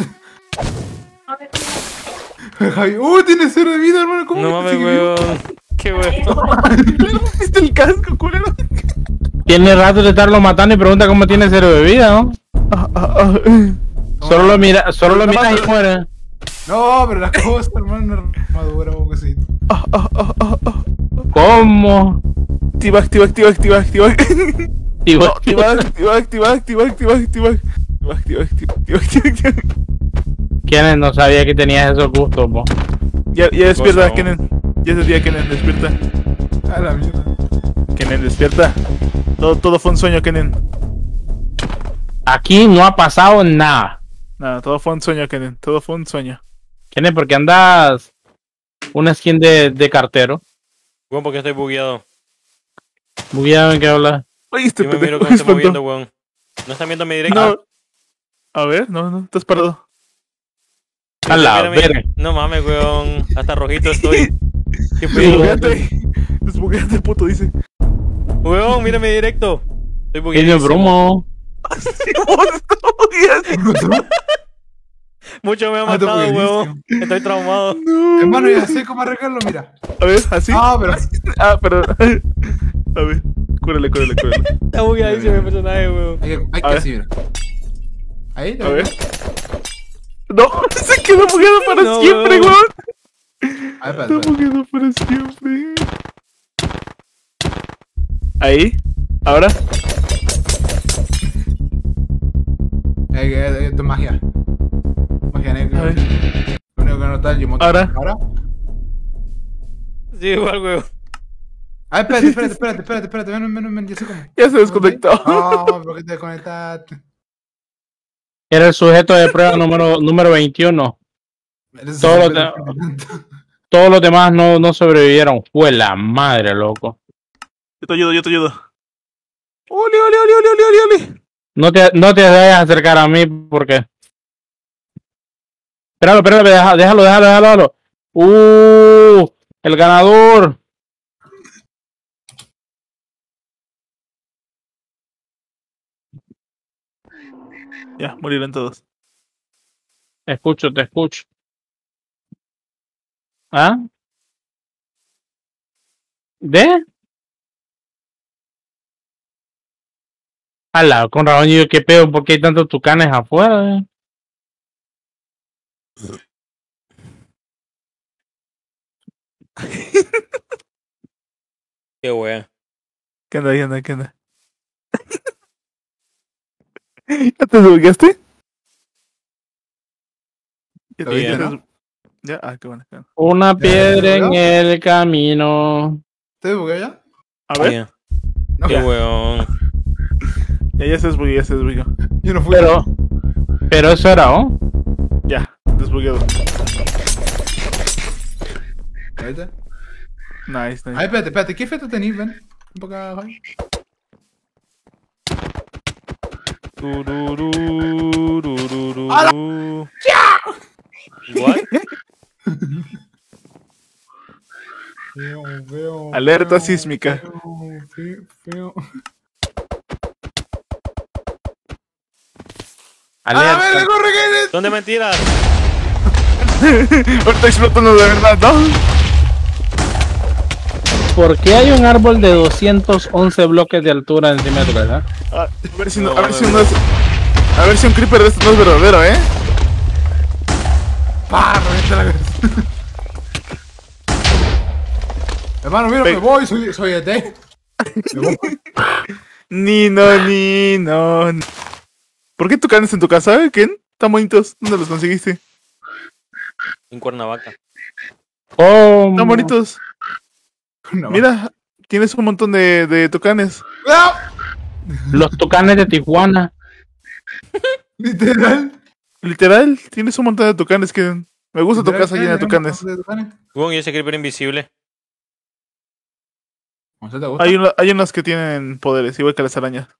Javi, ¡uh! Tiene cero de vida, hermano. ¿Cómo No que mames, sigue vivo? weón. Qué weón. ¿Le rompiste el casco, culero? Tiene rato de estarlo matando y pregunta cómo tiene cero de vida, ¿no? Ah, ah, ah, eh. Solo lo mira, solo lo Nada miras más- y muere. No, pero las cosas, hermano, armadura, bocacito. Ah, ah, ah, ah, ah. ¿Cómo? Activa, activa, activa, activa, activa. Digo, No, activa, activa, activa, activa, activa, activa. Activa, activa, activa, activa, activa, activa. ¿Quiénes no sabía que tenías esos gustos, po? Ya, ya despierta, Cosa, Kennen. Ya es el día, Kennen, despierta. A la mierda. Kennen, despierta. Todo, todo fue un sueño, Kennen. Aquí no ha pasado nada. Nada, todo fue un sueño, Kennen. Todo fue un sueño. ¿Quién es? Porque andas una skin de, de cartero. Weón, porque estoy bugueado. Bugueado en qué habla. Oye, este Yo me miro pendejo cómo me estoy moviendo, espantó. weón. ¿No están viendo mi directo? No. A ver, no, no, estás parado. A la Mira, mira. verga. No mames, weón. Hasta rojito estoy. ¿Qué pedo? Desbugueate. Desbugueate, puto, dice. Weón, Weón, mírame directo. Estoy Tiene bugueadísimo. bromo. Mucho me ha Ah, tú matado, buenísimo. weón. Estoy traumado. Hermano, ya sé cómo arreglarlo, mira. A ver, así. Ah, pero. Ah, perdón. A ver, cúrale, cúrale, cúrale. Está bugueadísimo el personaje, weón. Hay que, hay A que ver. así, mira. Ahí, A ver. No, se quedó bugueado para No, siempre, weón. weón. A ver, espera, Está espera. bugueado para siempre. Ahí. Ahora. Eh, eh, Esto es magia. Magia A negra. ver. Lo único que no está el Jimoto. Ahora. Ahora. Sí, igual, weón. Ah, espérate, espérate, espérate, espérate, espérate. Ven, ven, ven, ya sé cómo. Ya se desconectó. Ah, ¿por qué te desconectaste? Era el sujeto de prueba número, número veintiuno. Eres Todo lo súper de- desconectante. Todos los demás no, no sobrevivieron. Fue la madre, loco. Yo te ayudo, yo te ayudo. ¡Oli, oli, oli, oli, oli, oli, oli! No te, no te vayas a acercar a mí porque. Espéralo, espéralo, deja- déjalo, déjalo, déjalo, déjalo. Uh, el ganador. Ya, morirán todos. Te escucho, te escucho. ¿Ah? ¿De? Ala, con razón yo qué pedo, ¿por qué hay tantos tucanes afuera? eh? Qué weón. ¿Qué onda, qué onda, qué onda? ¿Ya te desbugueaste? ¿Ya Lo te- viste, ya te ¿no? des- Ya, ah, qué bueno, qué bueno. Una ¿Ya piedra en desbloqueó? el camino. ¿Te desbugué ya? A ver, Yeah. No, Qué ya. weón. ya, ya se desbugueó, ya se desbugueó. Yo no fui. Pero, pero eso era, ¿oh? Ya, desbugueado. ¿Viste? Nice, Ay, nice. espérate, espérate. ¿Qué efecto tenés, ven? Un poco acá, Javi. Tururururururu. ¡Ala! What? Feo, feo, Alerta feo, sísmica. Feo, feo, feo. ¡A la Alerta. verga, corre, Kenneth! ¿Dónde mentiras? Ahorita explotando de verdad, ¿no? ¿Por qué hay un árbol de doscientos once bloques de altura encima de tu casa? Ah, a ver si no, No, a ver si no, no es. A ver si un creeper de esto no es verdadero, ¿eh? ¡Pah! Revienta la cabeza. Hermano, mira, Pe- me voy, soy, soy E T. Me voy. Ni no, ni no. no. ¿Por qué tucanes en tu casa, Ken? Están bonitos. ¿Dónde los conseguiste? En Cuernavaca. Oh, Están bonitos. No, Mira, tienes un montón de, de tucanes. ¡Cuidado! los tucanes de Tijuana. Literal. Literal, tienes un montón de tucanes, Ken. Me gusta tu casa llena de tucanes. Weón, y ese creeper invisible. ¿Cómo se te gusta? Hay, uno- hay unos que tienen poderes, igual que las arañas.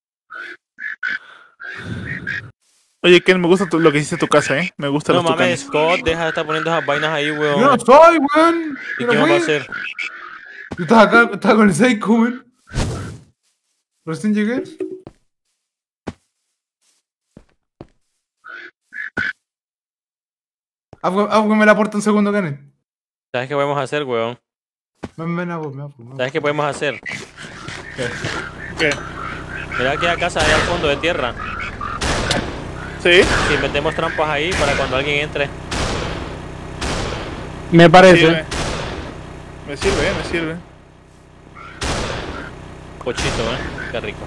Oye, Ken, me gusta tu- lo que hiciste tu casa, ¿eh? Me gustan No los mames, tucanes. Scott, deja de estar poniendo esas vainas ahí, Yo weón. no soy, weón. ¿Y Yo qué no más va a fui. hacer? Yo estaba acá, estaba con el Seiko, weón. Recién llegué. Ábreme la puerta un segundo, Kenneth. ¿Sabes qué podemos hacer, weón? Ven, ven, ábreme, ábreme. ¿Sabes qué podemos hacer? ¿Qué? Mira aquella casa ahí al fondo de tierra. ¿Sí? Si metemos trampas ahí para cuando alguien entre. Me Me parece. sirve. Me sirve, eh, me sirve. Pochito, ¿eh? Qué rico.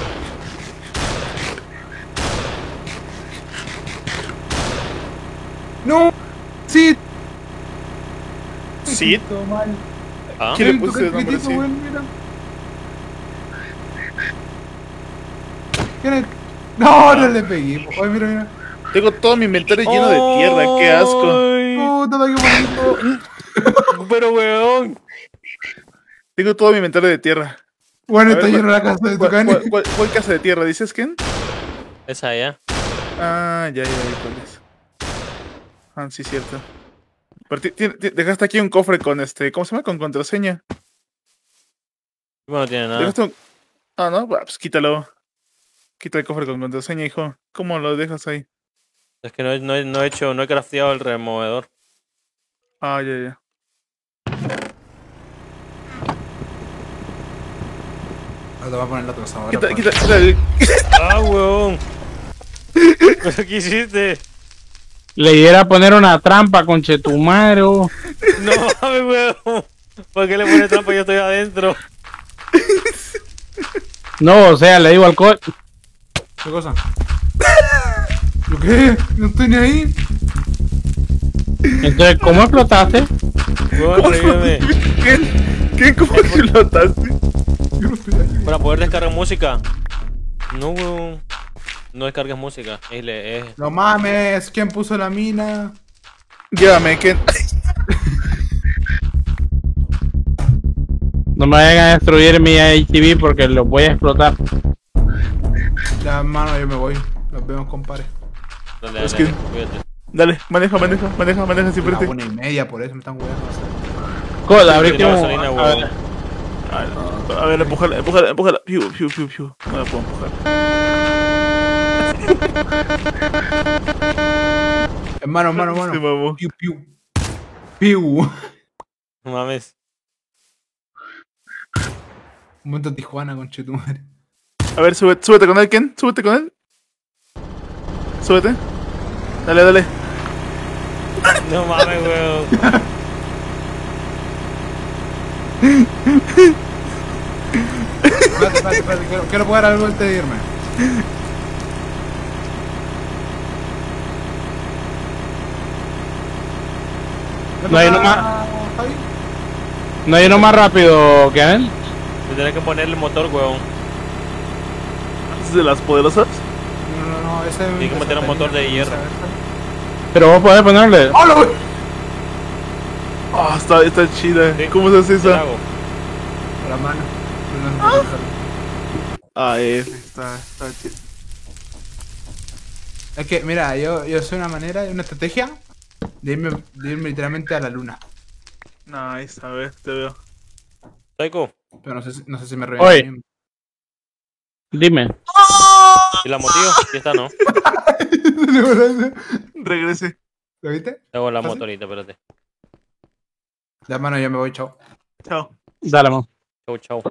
¡No! ¡Sí! ¿Sí? Todo mal. ¿Ah? ¿Quién le Ven, puse toca el nombre chiquitito, así? weón, mira. Kenneth. No, no le pegué. Oye, mira, mira. Tengo todo mi inventario lleno de tierra, qué asco. Ay, Puta, qué bonito. Pero, weón. Tengo todo mi inventario de tierra. Bueno, A está ver, lleno la casa de tu ¿Cuál, cane. cuál- cuál- cuál casa de tierra dices, Ken? Esa allá. Ah, ya, ya, ya, cuál es. Ah, sí, cierto. Pero ti- ti- ti- dejaste aquí un cofre con este, ¿cómo se llama? Con contraseña. No tiene nada. ¿Dejaste un- Ah, no, bah, pues quítalo. Quita el cofre con contraseña, hijo. ¿Cómo lo dejas ahí? Es que no, he- no, he- no he hecho, no he crafteado el removedor. Ah, ya, ya. Ahora te voy a poner la trazadora. Quita, pa- quita, quita el- ¡Ah, weón! ¿Pero qué hiciste? Le iba a poner una trampa con Chetumaro. No mames, weón. ¿Por qué le pones trampa? Yo estoy adentro. No, o sea, le digo al coche. ¿Qué cosa? ¿Yo qué? No estoy ni ahí. Entonces, ¿cómo explotaste? Weón, revíveme. ¿Qué? ¿Qué? ¿Cómo explotaste? Yo no estoy ahí. Para poder descargar música. No, weón. No descargues música. Es, le- es... No mames, ¿quién puso la mina? Llévame, Ken. No me vayan a destruir mi H T V porque los voy a explotar. Ya, mano, yo me voy. Nos vemos, compadre. Dale, Es dale, que- cuídate. Dale, maneja, maneja, maneja, maneja siempre. Una una y media, por eso me están jugando. Coda, abrí Tiene como. gasolina, A huevón. ver, A ver, empújala, empújala, empújala. Piu, piu, piu, piu. No la puedo empujar. Hermano, hermano, Se hermano. mamó. Piu, piu. Piu. No mames. Un momento Tijuana, conche tu madre. A ver, súbete, súbete con él, Ken. Súbete con él. Súbete. Dale, dale. No mames, weón. Espérate, espérate, espérate. Quiero, quiero jugar algo antes de irme. No hay uno más. Javi. No hay uno más rápido que él. Te tienes que ponerle el motor, weón. ¿Es de las poderosas? No, no, no, ese es Tiene que meter un motor de hierro. Pero vos podés ponerle. ¡Hola, güey! Ah, está, está chida. Sí. ¿Cómo se hace ¿Qué esa? hago? La mano. Ah, F. Está, está chida. Es que, mira, yo, yo soy una manera, una estrategia de irme, de irme literalmente a la luna. Nice, a ver, te veo. Psycho. Pero no sé, si- no sé si me Oye. reviento. Dime. ¿Y la motillo? Sí está, ¿no? Regrese. ¿Lo viste? Hago la ¿Ah, sí? motorita, espérate. Ya, mano, yo me voy, chao. Chao. Dale, man. Chau, chau.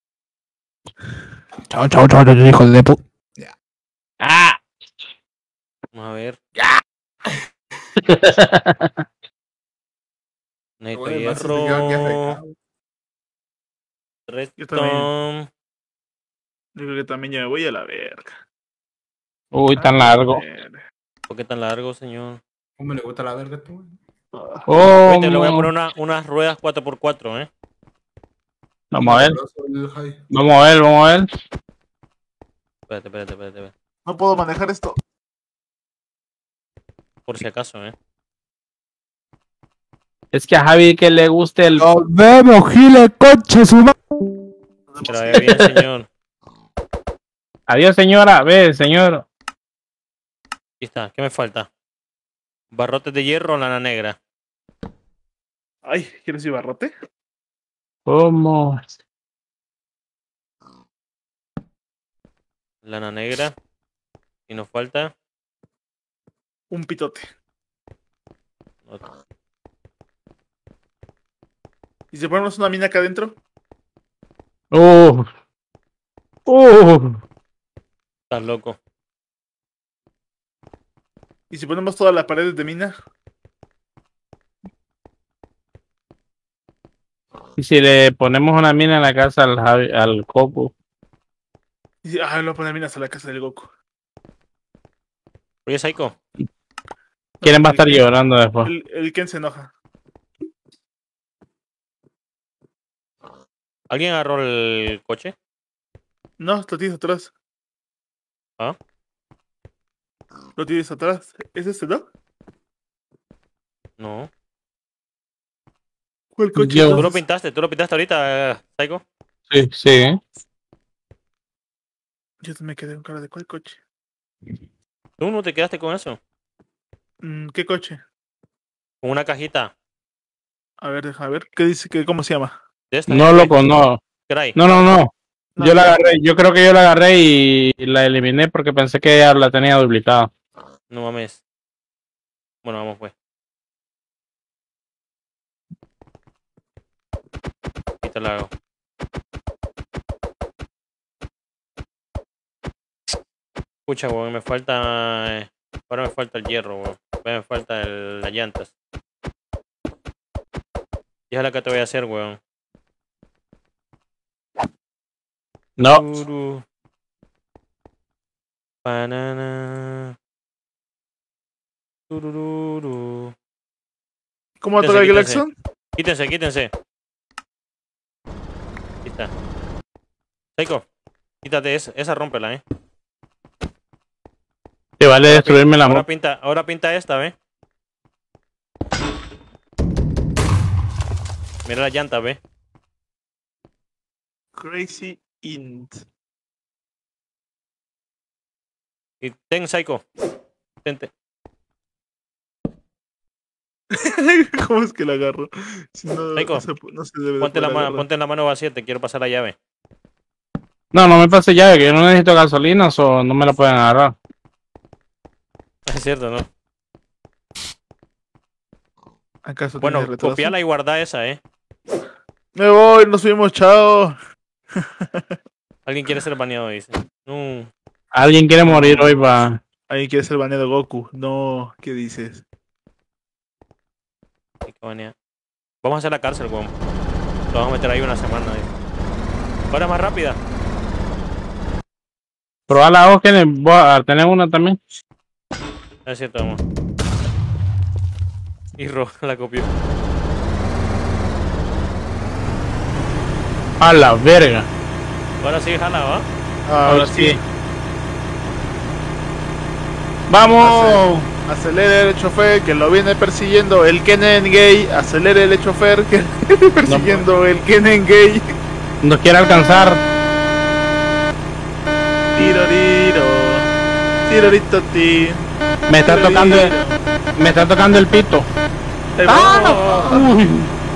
Chao, chao, chao, chao, hijo de pu. ¡Ah! Vamos a ver. Necesito Oye, más si te quedo aquí hierro. afectado. Yo también. Redstone. Yo creo que también ya me voy a la verga. Uy, tan A largo. la verga. ¿Por qué tan largo, señor? ¿Cómo le gusta la verga a este güey? Ah, Oh, Ahorita le voy a poner una- unas ruedas cuatro por cuatro, ¿eh? Vamos a ver. El Javi. Vamos a ver, vamos a ver. Espérate, espérate, espérate, espérate. No puedo manejar esto. Por si acaso, ¿eh? Es que a Javi que le guste el. Nos vemos, Gile, concha su madre. Que lo vaya bien, señor. Adiós, señora. Ve, señor. Aquí está. ¿Qué me falta? Barrotes de hierro o lana negra. Ay, ¿quieres ir barrote? ¿Cómo? Lana negra. Y nos falta Un pitote. otro. ¿Y si ponemos una mina acá adentro? Uh. Uh. Estás loco. ¿Y si ponemos todas las paredes de mina? Y si le ponemos una mina en la casa al, Javi- al Coco. Y si- ah, lo voy a poner minas a la casa del Goku. Oye, Psycho. ¿Quién va a estar El- llorando después? El, el Ken se enoja. ¿Alguien agarró el coche? No, lo tienes atrás. ¿Ah? Lo tienes atrás. ¿Es este, no? No. ¿Cuál coche? Yo. ¿Tú lo entonces? pintaste? ¿Tú lo pintaste ahorita, eh, Psycho? Sí, sí. Yo me quedé con cara de ¿cuál coche? ¿Tú no te quedaste con eso? Mm, ¿Qué coche? Con una cajita. A ver, deja ver. ¿Qué dice? ¿Qué, ¿Cómo se llama? De esta, No ¿eh? lo conozco. Cry. No, no, no. No, Yo la no. agarré, yo creo que yo la agarré y la eliminé porque pensé que ella la tenía duplicada. No mames. Bueno, vamos pues. Y te la hago. Escucha, weón, me falta... eh, Ahora me falta el hierro, weón. Ahora me falta el- las llantas. Y es la que te voy a hacer, weón. No. Turu. Banana. Turururu. ¿Cómo Quítense, toca el quítense. claxon? Quítense, quítense. Ahí está. Psycho, quítate esa, esa rómpela, eh. Te vale Ahora destruirme pin- la ahora moto. pinta, ahora pinta esta, ve. Mira la llanta, ve. Crazy Int. Y ten, Psycho. Tente. ¿Cómo es que la agarro? Si no, Psycho, no, se, no se debe de Ponte la, poder mano, agarrar. ponte la mano vacía, te quiero pasar la llave. No, no me pase llave, que yo no necesito gasolina, o no me la pueden agarrar. Es cierto, ¿no? ¿Acaso Bueno, tienes retraso? copiala y guarda esa, eh. Me voy, nos fuimos, chao. Alguien quiere ser baneado, dice. No. Alguien quiere morir hoy para... Alguien quiere ser baneado Goku. No, ¿qué dices? Hay que banear. Vamos a hacer la cárcel, weón. Lo vamos a meter ahí una semana, dice. Ahora más rápida. Probar la voz que tener una también. Es cierto, vamos. Y Ro la copió. A la verga. Ahora sí, jala, ¿va? Ahora Ahora sí. sí. ¡Vamos! Acelere el chofer que lo viene persiguiendo el Kenen Gay. Acelere el chofer que lo viene persiguiendo el Kenen Gay. Nos quiere alcanzar. Tiroriro. Tirorito ti. Me está tocando el, me está tocando el pito. Ahí va. Uy.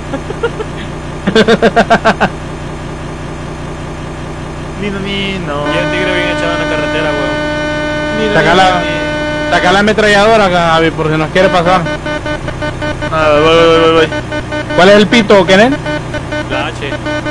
Nino, nino. Y el tigre bien echado en la carretera, weón. Nino, Saca la- nino. Saca la ametralladora, Gaby, por si nos quiere pasar. Ah, voy, voy, voy, voy. ¿Cuál es el pito, Kenen? La H.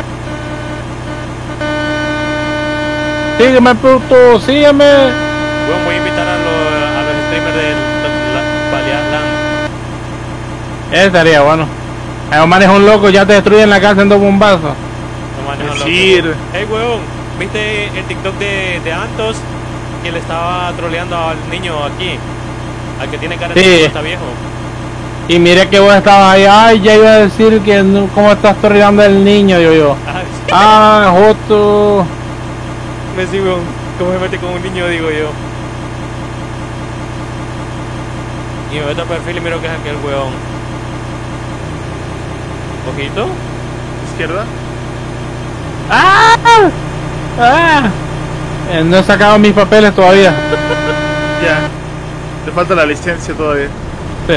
Sígueme, puto, sígueme. Weón, voy a invitar a los, a los streamers de la Balealand. Ese estaría bueno. Esos manes un loco, ya te destruyen la casa en dos bombazos. No manejo loco. Decir. Hey, weón, ¿viste el TikTok de, de Antos? Que le estaba troleando al niño aquí. Al que tiene cara de Sí. que está viejo. Y mire que vos estabas ahí, ay, ya iba a decir que no- cómo estás torreando el niño, digo yo. Ah, sí. Ah, Joto. Me sigo, weón. ¿Cómo se mete con un niño? Digo yo. Y me meto al perfil y miro que es aquel weón. Ojito. Izquierda. ¡Ah! ¡Ah! Eh, no he sacado mis papeles todavía. Ya. Te falta la licencia todavía. Sí.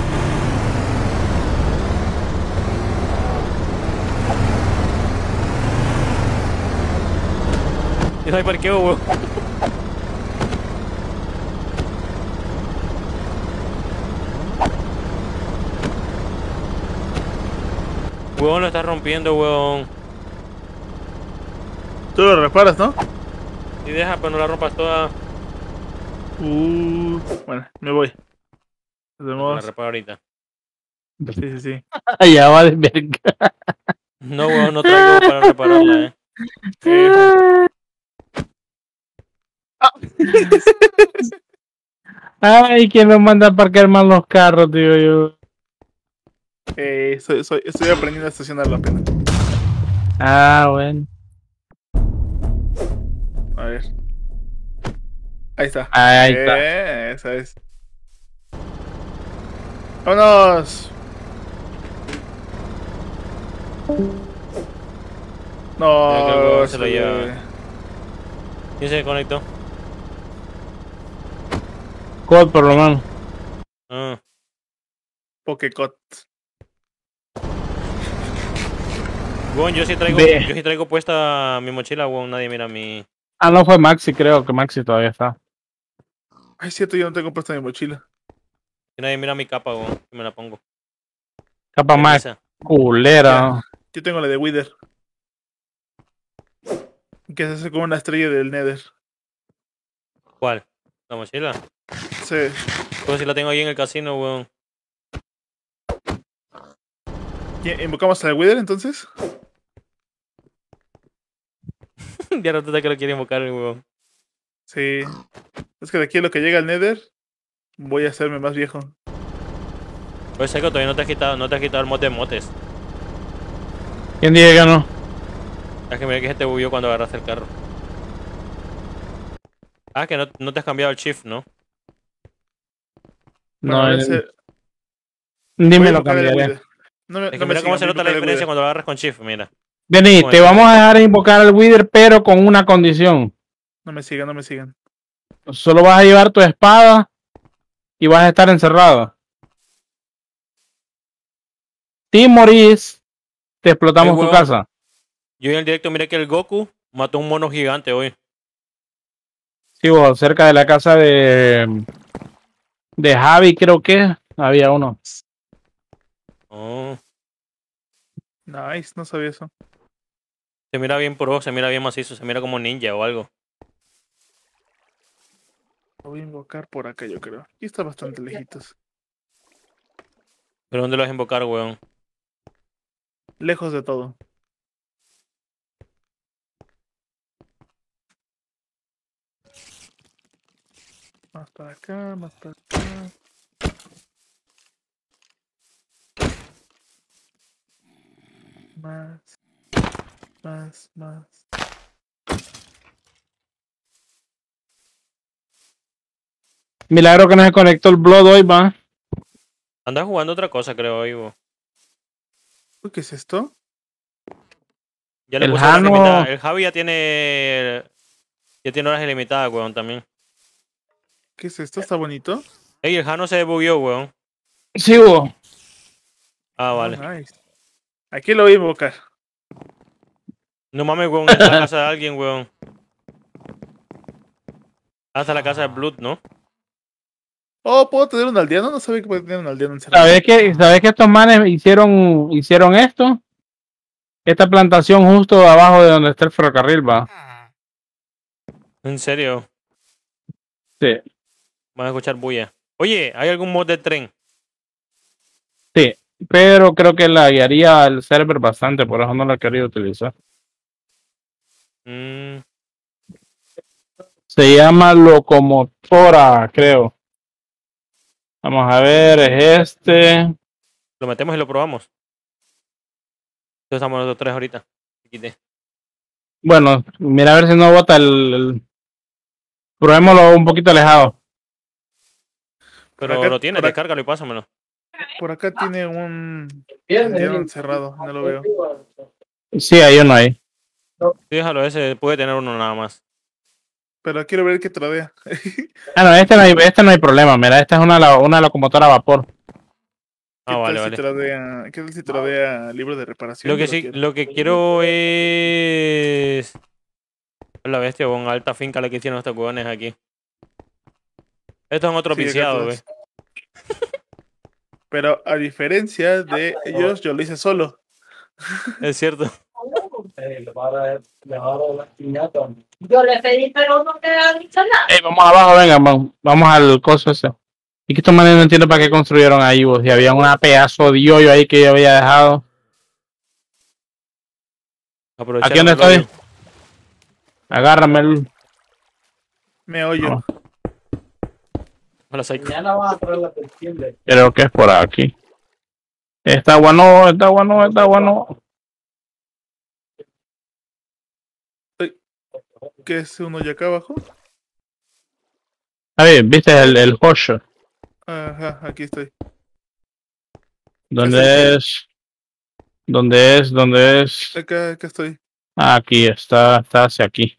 Y no hay parqueo, weón. Weón, lo está rompiendo, weón. Tú lo reparas, ¿no? Y deja, pero no la rompas toda. Uh, bueno, me voy. Nos La vemos. reparo ahorita. Sí, sí, sí. Ya va de verga. No, weón, no traigo para repararla, eh. Eh, Ay, ¿quién nos manda a parquear mal los carros, tío? Yo. eh, soy, soy, estoy aprendiendo a estacionar la pena. Ah, bueno. A ver. Ahí está. Ahí está. Eh, esa es. ¡Vámonos! Creo que el No, huevo se lo se- lleva. ¿Quién se conectó? Code, por lo menos. Ah, Pokecot. Weón, yo sí traigo, Ve. yo sí traigo puesta mi mochila, weón. Nadie mira mi. Ah, no fue Maxi, creo que Maxi todavía está. Ay, cierto, yo no tengo puesta mi mochila. Y nadie mira mi capa, weón. Y me la pongo. Capa Qué más risa. culera. Yo tengo la de Wither. Que se hace como una estrella del Nether. ¿Cuál? ¿La mochila? Sí. Pues si la tengo ahí en el casino, weón. ¿Y- ¿Invocamos a la Wither entonces? Ya no te que lo quiere invocar, weón. Sí. Es que de aquí a lo que llega al Nether, voy a hacerme más viejo. Pues Seco, todavía no te has quitado, no te has quitado el mod de motes. ¿Quién dice que no? Es que mira que se te bugueó cuando agarraste el carro. Ah, que no, no te has cambiado el shift, ¿no? No, Bueno, eh, ese- ni voy me a lo invocar el cambiaré. Wither. No me, Es que no me mira cómo sigan, se voy a nota la invocar el diferencia Wither. cuando lo agarras con shift, mira. Denis, Con te el- vamos a dejar invocar al Wither, pero con una condición. No me sigan, no me sigan. Solo vas a llevar tu espada y vas a estar encerrado. Si morís, te explotamos Ay, tu huevón. casa. Yo en el directo miré que el Goku mató un mono gigante hoy. Sí, vos, cerca de la casa de de Javi, creo que había uno. Oh, Nice, no sabía eso. se mira bien pro, se mira bien macizo, se mira como ninja o algo. Lo voy a invocar por acá, yo creo. Aquí está bastante lejitos. ¿Pero dónde lo vas a invocar, weón? Lejos de todo. Más para acá, más para acá. Más. Más, más. Milagro que no se conectó el Blood hoy, va. Andas jugando otra cosa, creo, hoy, weón. Uy, ¿qué es esto? Ya le El puse horas Jano- limitadas. El Javi ya tiene. Ya tiene horas ilimitadas, weón, también. ¿Qué es esto? ¿Está bonito? Ey, el Jano se bugueó, weón. Sí, vos. Ah, Oh, vale. nice. Aquí lo voy a invocar. No mames, weón, está en la casa de alguien, weón. Hasta la casa de Blood, ¿no? Oh, ¿puedo tener un aldeano? No sabía que podía tener un aldeano encerrado. ¿Sabes que, ¿Sabes que estos manes hicieron, hicieron esto? Esta plantación justo abajo de donde está el ferrocarril, va. En serio. Sí, Van a escuchar bulla. Oye, ¿hay algún mod de tren? sí. Pero creo que la guiaría el server bastante, por eso no la he querido utilizar. Mm, Se llama locomotora, creo. Vamos a ver, es este. lo metemos y lo probamos. Entonces estamos los tres ahorita. Quité. Bueno, mira a ver si no bota el. el... Probémoslo un poquito alejado. Pero acá- lo tienes, por acá- descárgalo y pásamelo. Por acá tiene un aldeano encerrado. No lo veo. Sí, hay uno ahí. Sí, déjalo, ese puede tener uno nada más. Pero quiero ver qué tradea. Ah, no, este no hay, este no hay problema. Mira, esta es una, la- una locomotora a vapor. Ah, ¿Qué vale, tal vale. si tradea, ¿qué tal si tradea libro de reparación? Lo que Yo sí, quiero. lo que quiero es. La bestia, con alta finca la que hicieron estos huevones aquí. Estos son otros Sí, acá viciados, todos. ve. Pero a diferencia de ellos, yo lo hice solo. Es cierto. Yo le pedí, pero no me ha dicho nada. Ey, vamos abajo, venga, vamos, vamos al coso ese. Y que estos manes no entiendo para qué construyeron ahí, vos. Si había una pedazo de hoyo ahí que yo había dejado. Aprovechar ¿Aquí dónde el rollo. estoy? Agárrame el. Me oyo. No. Hola, Psycho. Mañana vas a traer la septiembre. Creo que es por aquí. Está bueno, está bueno, está bueno. ¿Qué es uno allá acá abajo? A ver, viste el, el hoyo. Ajá, aquí estoy. ¿Dónde es? ¿Dónde es? ¿Dónde es? Acá, acá estoy. Ah, aquí está, está hacia aquí.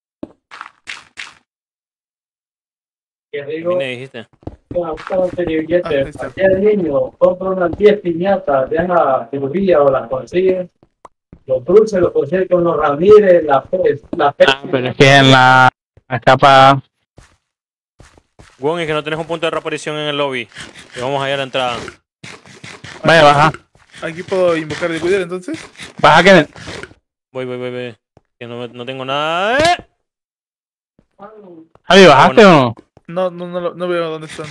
Que A digo, mí me dijiste. que a buscar un Ah, ahí billete. está. Ayer niño, compra unas diez piñatas, deja cirugía o las consigue. Los cruces, los cruces con los Ramírez, la Pez, la Pez. Ah, pero es que en la, la capa. Weón, es que no tenés un punto de reaparición en el lobby. Y vamos allá a la entrada. Vaya, baja. Aquí puedo invocar el Wither entonces. Baja que. Voy, voy, voy, voy. Que no, me- no tengo nada. ¡Eh! Javi, ¿bajaste o no? No, no, no, lo- no veo dónde están.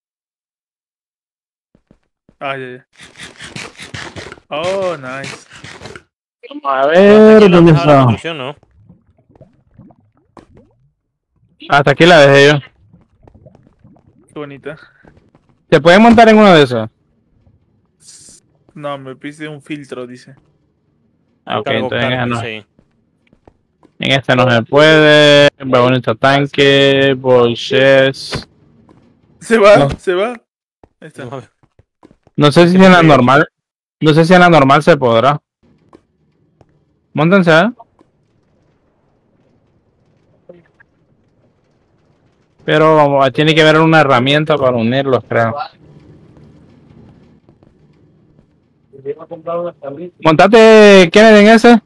Ah, ya, ya. Oh, nice. Vamos a Hasta ver aquí la dónde dejaba la está. construcción, ¿no? Hasta aquí la dejé yo. Qué bonita. ¿Se puede montar en uno de esos? No, me pide un filtro, dice. Ah, ok, Cargo, entonces en, cargo, esa no- sí. en este no se puede. Va bonito tanque, bolches. Se va, No. se va. Ahí está. No, No sé si en la normal. No sé si en la normal se podrá. Móntense, ¿eh? Pero vamos, tiene que haber una herramienta para unirlos, creo. Yo a comprar una tablita. Montate, Kennedy, en ese.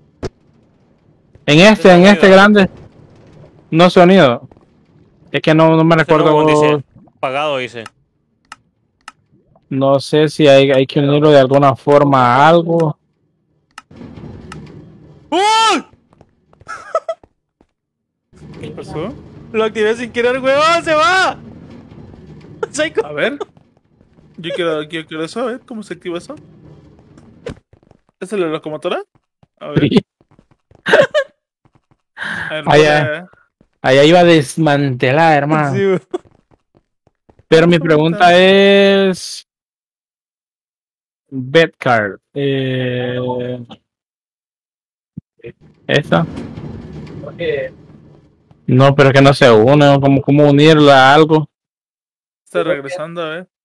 En este, en este grande. No sonido. Es que no, no me Este no, recuerdo. weón, dice. Pagado, dice. No sé si hay, hay que unirlo de alguna forma a algo. ¡Uy! ¿Qué pasó? Lo activé sin querer, weón, se va. Psycho. A ver. Yo quiero, yo quiero saber cómo se activa eso. ¿Esa es la locomotora? A ver. A ver, Ah, voy ya. a- Allá iba a desmantelar, hermano. Sí, weón. Pero mi pregunta es. Bedcard. Eh... ¿Esta? Porque No, pero es que no se une. ¿Cómo, cómo unirla a algo? Está regresando, a ver.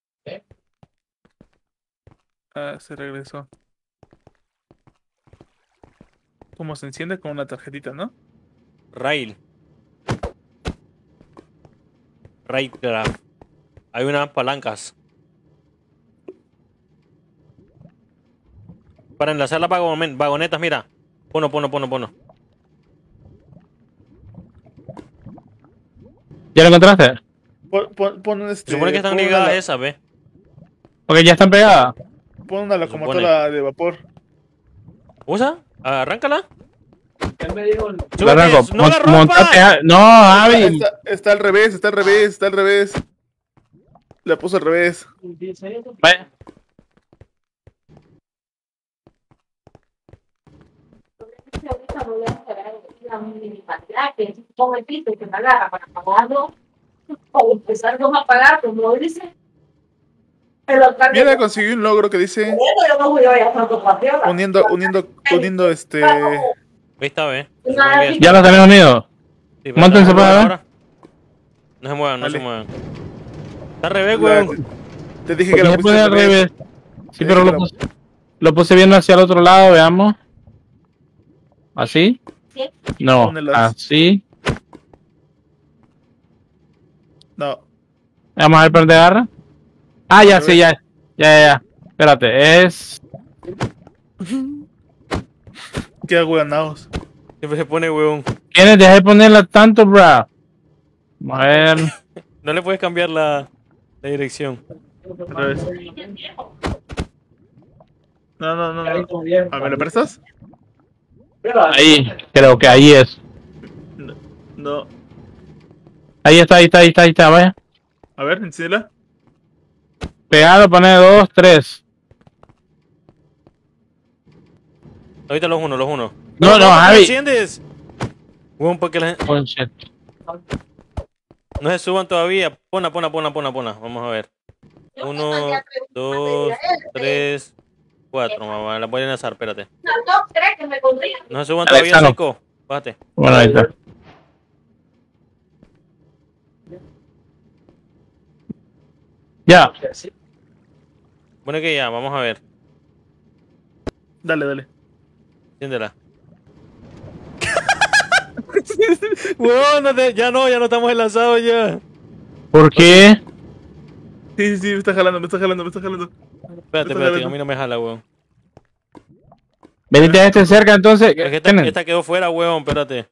Ah, se regresó. ¿Cómo se enciende? Con una tarjetita, ¿no? Rail. Railcraft. Hay unas palancas. Para enlazar las vagon- vagonetas, mira. Pono, pono, pono, pono. ¿Ya lo encontraste? Pon, pon, pon este, Se supone que están pon una ligadas la- esas, ¿ves? Ok, ya están pegadas. Pon una locomotora de vapor. ¿Usa? Arráncala. él me dijo, La Súbete, arranco. ¡No la Mon- montate rompas! a- No, Javi. Está, está al revés, está al revés, está al revés. La puso al revés. dice eso. Vaya. Ahorita voy a hacer una municipalidad que ponga el piso y que me agarra para pagarlo o empezar yo a pagar, como dice. El alcalde. Mira, conseguí un logro que dice Bueno, yo no voy a ir a Santo Patriota. uniendo, uniendo, uniendo este. Ahí está, ¿ves? Se supone que- Ya lo tenés unido. Sí, pero Móntense está- para ver. ahora. No se muevan, no Dale. se muevan. Está al revés, la- weón. te dije Porque que la se puse pone al al revés. revés. Sí, Sí, pero que lo la- puse, lo puse viendo hacia el otro lado, veamos. ¿Así? Sí. No, Pónelas. así. No. Vamos a ver por dónde agarra. Ah, ya, sí, ya. Ya, ya, ya. Espérate, es. Qué agüeanados. Siempre se pone, weón. ¿Quieres dejar de ponerla tanto, bro? Vamos a ver. No le puedes cambiar la, la dirección. Al revés. No, no, no, no. ¿A me la prestas? Ahí, creo que ahí es. No. Ahí está, ahí está, ahí está, ahí está, vaya. A ver, enciéndela. Pegado, pone dos, tres. Ahorita los uno, los uno. No, no, ¿por qué Javi. enciendes? Weón, porque la- Oh, shit. no se suban todavía. Pona, pona, pona, pona, pona. Vamos a ver. Uno, dos, tres, cuatro. Mamá, la voy a enlazar, espérate. No, no, tres que me pondría. No se suban todavía, Alexano. Seco. Bájate. Bueno, ahí está. Ya. Bueno, que ya, vamos a ver. Dale, dale. Enciéndela. Weón, no te- ya no, ya no estamos enlazados ya. ¿Por qué? Sí, sí, sí, me está jalando, me está jalando, me está jalando. Espérate, Está espérate, jalando. a mí no me jala, weón. Venite a este cerca entonces. Es que esta, Tienen. esta quedó fuera, weón, espérate.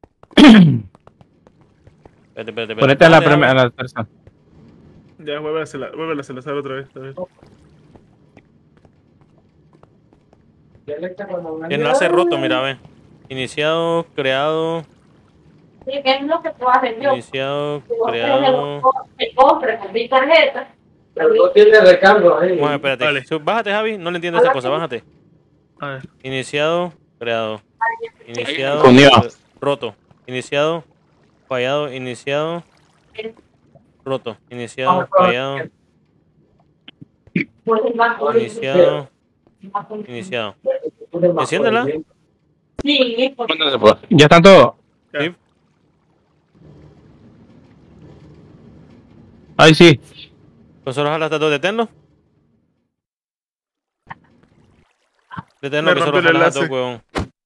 Espérate, espérate, espérate. Ponete a la Dale, primera, a dale. la tercera. Ya, vuelve a hacerla, vuelve a hacerla otra vez. A ver. El enlace roto, mira, ve. Iniciado, creado, Sí, que es lo que puedo hacer yo. iniciado, Yo creado. me compro con mi tarjeta. Pero no tiene recargo ahí. Bueno, espérate. Vale. Sub- Bájate, Javi. No le entiendo esa cosa. Bájate. A ver. Iniciado, creado. Iniciado, Confundido. roto. Iniciado, fallado, iniciado, roto. Iniciado, fallado, Pues el banco. iniciado, iniciado. Enciéndela. Sí, porque Ya están todos. Ya. Sí. Ahí sí. Pues solo jalaste dos, deténlo. Deténlo, Me que solo rompió el jalas dos, enlace. weón.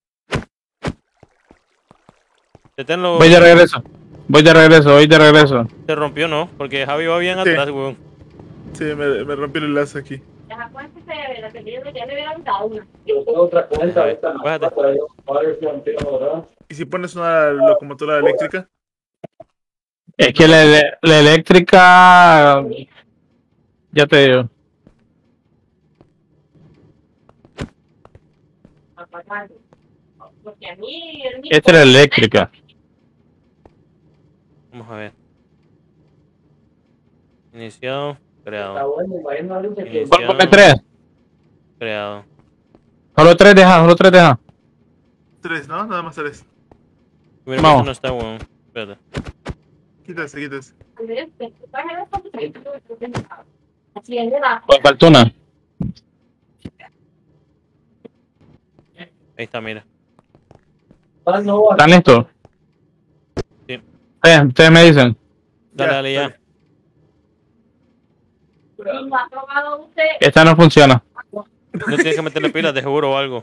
Deténlo. Voy de regreso. Voy de regreso, voy de regreso. Se rompió, ¿no? Porque Javi va bien Sí. atrás, weón. Sí, me, me rompió el enlace aquí. las cuentas de la que yo ya le hubieran dado una. Otra cuenta, esta no. Bájate. ¿Verdad? ¿Y si pones una locomotora eléctrica? Es que la, ele- la eléctrica. Ya te digo. Porque a mí, el mismo- Esta era eléctrica. Vamos a ver. Iniciado, Está creado. bueno, imagínate que Iniciado, Ponme tres. creado. Solo tres deja, solo tres deja. Tres, ¿no? Nada más tres. Primero Vamos. que no está, weón. Espérate. Quítase, quítase. Así es de la- ¿Cuál faltuna? Ahí está, mira. Ah, no, ¿Están listos? Sí. Eh, ustedes me dicen. Dale, Ya, dale, ya. dale. ¿Lo ha probado usted? Esta no funciona. No tienes que meterle pilas de seguro o algo.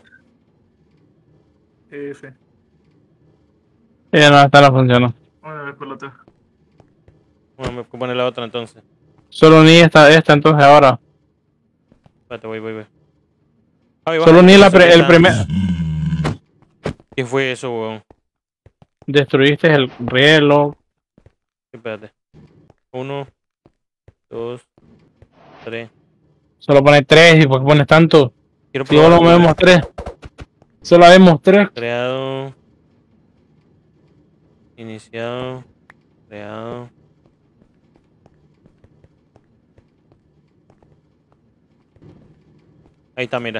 F. Eh, no, esta no funciona. Vamos a ver por la otra. Bueno, me puedo poner la otra entonces. Solo uní esta, esta entonces ahora. Espérate, voy, voy, voy. Javi, Solo bájate, uní la eso que pre- el está- primer. ¿Qué fue eso, weón? Destruiste el reloj. Espérate. Uno, dos, tres. Solo pones tres y por qué pones tanto. Quiero Si solo probar. vemos tres. Solo vemos tres. Creado. Iniciado. Creado. Ahí está, mira.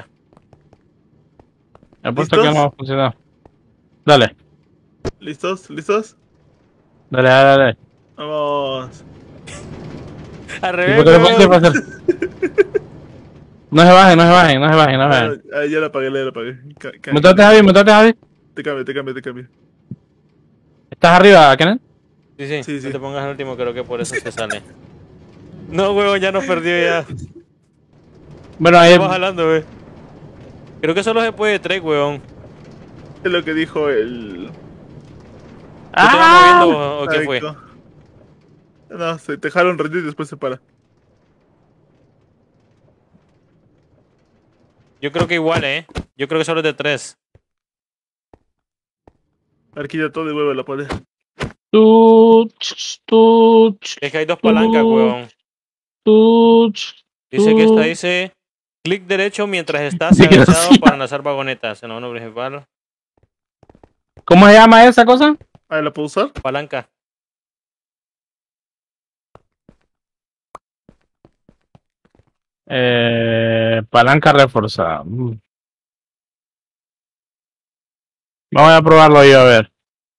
Me apuesto ¿Listos? que no va a funcionar. Dale, ¿Listos? ¿Listos? dale, dale, dale. Vamos. Al ¿Y revés, por qué le weón. pusiste para hacer? No se bajen, no se bajen, no se bajen, no se Ah, bajen. ah, ya la apagué, ya la apagué. Ca- ca- Mutate, Javi, mutate, Javi. Te cambio, te cambio, te cambio. ¿Estás arriba, Kenneth? Sí, sí, Sí, sí. No te pongas al último, creo que por eso se sale. No, weón, ya nos perdió ya. Bueno, ahí. Estamos jalando, weón. Creo que solo se puede tres, weón. Es lo que dijo el. ¿Tú te vas ¡Ah! moviendo o, o qué fue? adicto. No, se te jala un ratito y después se para. Yo creo que igual, eh. Yo creo que solo es de tres. Arquilla todo y vuelve a la poner. Tú, ch, tú, ch, Es que hay dos palancas, Uh. weón. tú, ch. Dice que Uh. esta dice clic derecho mientras estás Sí, que agachado sí. para enlazar vagonetas. En la mano principal. ¿Cómo se llama esa cosa? Ah, ¿la puedo usar? Palanca. Eh, palanca reforzada. Mm. Vamos a probarlo yo a ver.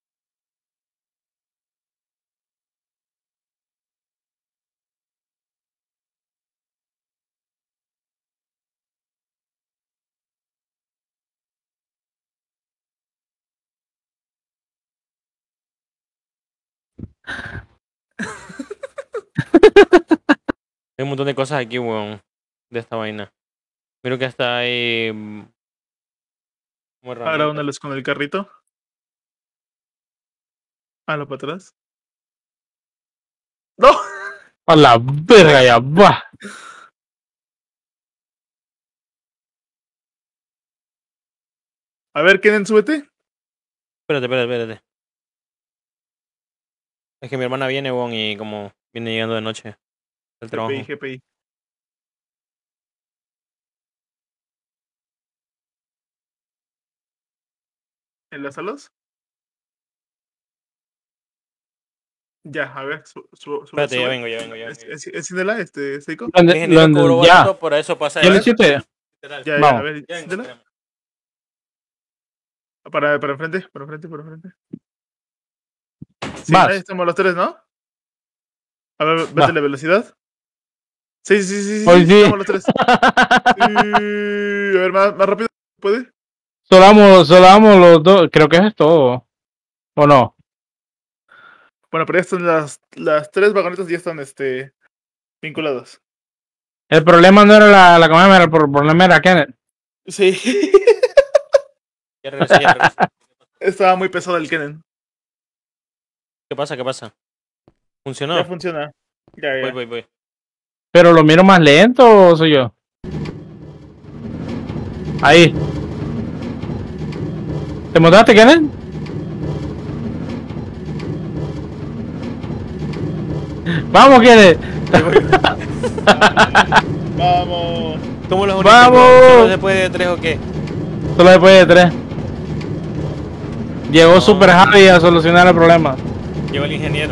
Hay un montón de cosas aquí, weón. De esta vaina. Miro que hasta hay. mm, como Ahora herramientas. únelos con el carrito. Hálo para atrás. ¡No! A la verga ya va. A ver, Kenen, súbete. Espérate, espérate, espérate. Es que mi hermana viene, weón, y como viene llegando de noche del trabajo. G P I, G P I. ¿En las salas? Ya, a ver, su, su, su, Espérate, sube. ya vengo, ya vengo, ya vengo. Es- es- Enciéndela, este, Seiko. Lo ande- Ingeniero lo ande- cobró ya. barato, por eso pasa ¿Ya le eso. hiciste? Literal. Ya, ya, Vamos. a ver, Ya vengo, enciéndela. espérame. Para, para enfrente, para enfrente, para enfrente. Sí, Vas. ahí estamos los tres, ¿no? A ver, Va. vete la velocidad. Sí, sí, sí, sí, Hoy sí, sí. estamos los tres. Sí, a ver, más, más rápido, ¿puede? Solo vamos, solo vamos los dos. Creo que eso es todo. ¿O no? Bueno, pero ya están las, las tres vagonetas ya están, este, vinculadas. El problema no era la, la cámara, el pro- problema era Kenneth. Sí. Ya regresé, ya regresé. Estaba muy pesado el Kenen. ¿Qué pasa? ¿Qué pasa? ¿Funcionó? Ya funciona. Ya, ya. Voy, voy, voy. ¿Pero lo miro más lento o soy yo? Ahí. ¿Te montaste, Kenneth? Vamos, Kenneth. Vamos. ¿Cómo los ¡Vamos! ¿Solo después de tres o qué? Solo después de tres. Llegó No. Super Javi a solucionar el problema. Llegó el ingeniero.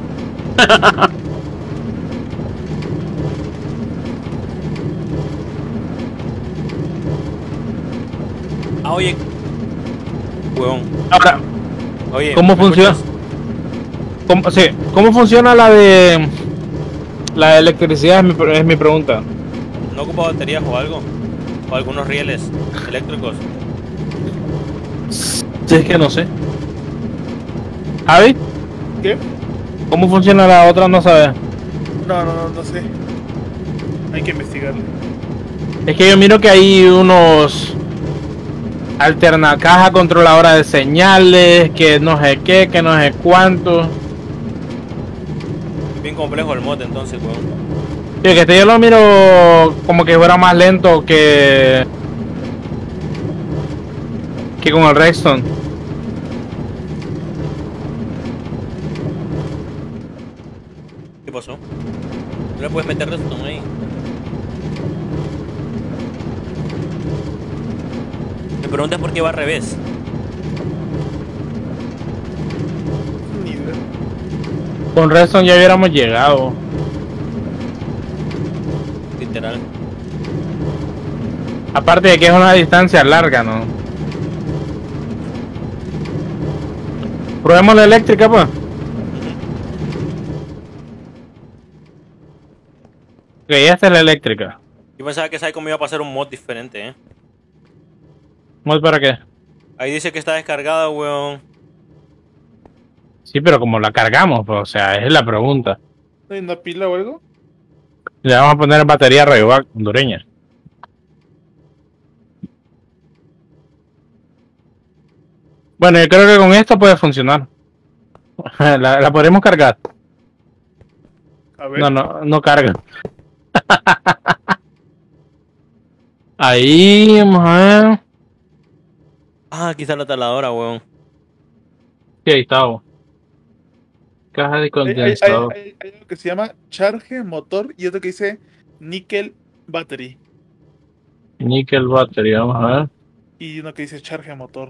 Ah, oye. Huevón. Ahora, Oye. ¿Cómo ¿me funciona? escuchas? ¿cómo, sí, ¿cómo funciona la de la de electricidad? Es mi, pre- es mi pregunta. ¿No ocupa baterías o algo? ¿O algunos rieles eléctricos? Sí, es que no sé. Javi, ¿Qué? ¿cómo funciona la otra? No sabes. No, no, no, no sé. Hay que investigarlo. Es que yo miro que hay unos alterna caja controladora de señales, que no sé qué, que no sé cuánto. Bien complejo el mod entonces, huevón. Sí, que este yo lo miro como que fuera más lento que que con el Redstone. ¿Qué pasó? ¿No le puedes meter redstone ahí? Me preguntas por qué va al revés. Ni idea. Con Redstone ya hubiéramos llegado. Literal. Aparte de que es una distancia larga, ¿no? Probemos la eléctrica, pues. Ok, esta es la eléctrica. Yo pensaba que Psycho me iba a pasar un mod diferente, eh. ¿Mod para qué? Ahí dice que está descargada, weón. Sí, pero como la cargamos, pues, o sea, esa es la pregunta. ¿Hay una pila o algo? Le vamos a poner batería Rayovac hondureña. Bueno, yo creo que con esto puede funcionar. La, la podremos cargar. A ver. No, no, no carga. Ahí, vamos a ver. Ah, aquí está la taladora, weón. Sí, ahí está. oh. Caja de Hay, hay- hay- condensador. hay- hay algo que se llama Charge Motor y otro que dice Nickel Battery. Nickel battery, vamos a ver. Y uno que dice Charge Motor.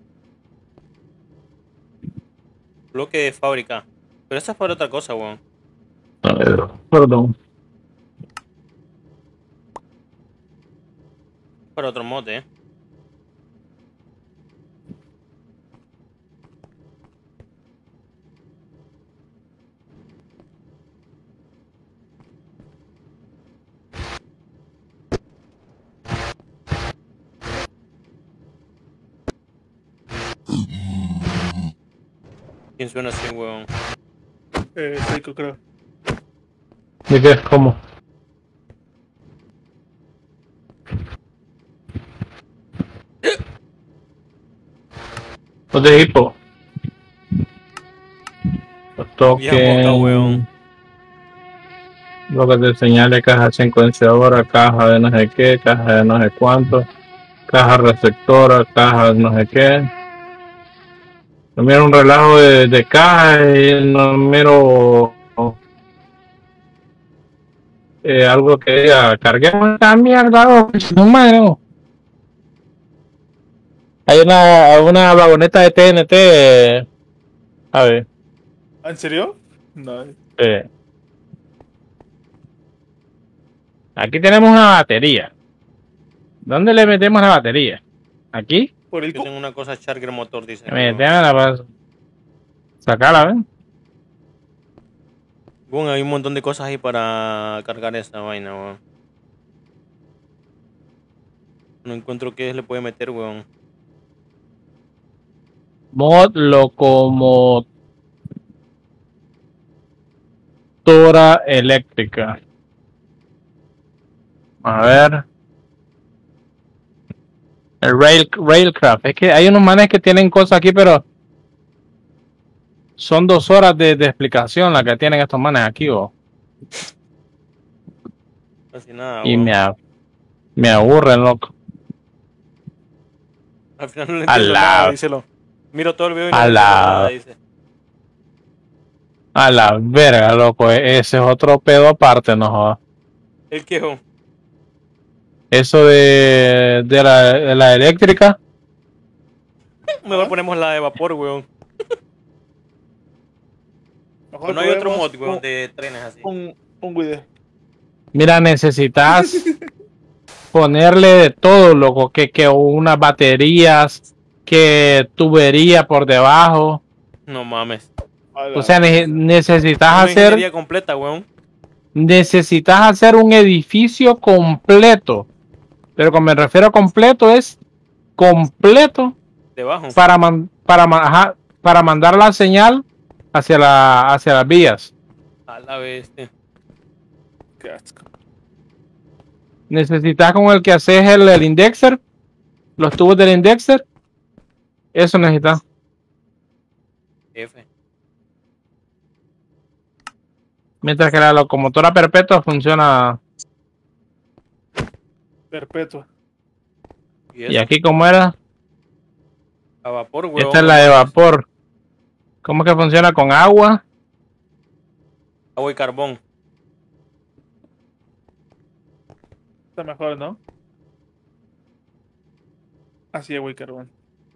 Bloque de fábrica. Pero esa es para otra cosa, weón. A ver, perdón. Para otro mod, eh. ¿Quién suena así, weón? Eh, Seiko, creo. ¿De qué? ¿Cómo? Los de hipo. Los Vieja boca, weón. toques. Bloques de señales, caja secuenciadora, caja de no sé qué, caja de no sé cuánto. caja receptora, caja no sé qué. No miro un relajo de, de caja y no miro eh, algo que diga, carguemos esta mierda, no madre. Hay una, una vagoneta de T N T, a ver. ¿En serio? No. Eh. Aquí tenemos una batería. ¿Dónde le metemos la batería? ¿Aquí? Por el Yo tengo una cosa Charger motor, dice. Metémosla para sacarla, ¿ven? Bueno, hay un montón de cosas ahí para cargar esta vaina, weón. No encuentro qué le puede meter, weón. Mod locomotora eléctrica. A ver. El rail, Railcraft. Es que hay unos manes que tienen cosas aquí, pero son dos horas de, de explicación la que tienen estos manes aquí, o. Casi nada, Y weón. me, a- me aburren, loco. Al final no le A entiendo la- nada, díselo. Miro todo el video y no a le entiendo la- nada, dice. A la verga, loco. e- Ese es otro pedo aparte, no jodas. El quejo. Eso de, de, la, de la eléctrica. Mejor ponemos la de vapor, weón. Mejor O no hay otro probemos mod, weón, un, de trenes así. un, un video. Mira, necesitas ponerle de todo, loco. Que, que unas baterías, que tubería por debajo. No mames. O sea, ne- necesitas Una hacer, ingeniería completa, weón. necesitas hacer un edificio completo. Pero cuando me refiero a completo es completo Debajo. para man- para ma- ajá, para mandar la señal hacia la hacia las vías. A la bestia. Qué asco. Necesitas con el que haces el, el indexer, los tubos del indexer. Eso necesitas. F. Mientras que la locomotora perpetua funciona. Perpetua. ¿Y Y eso? aquí, ¿cómo era? A vapor, weón. Esta es la de vapor. ¿Cómo que funciona con agua? Agua y carbón. Está mejor, ¿no? Así es, güey, carbón.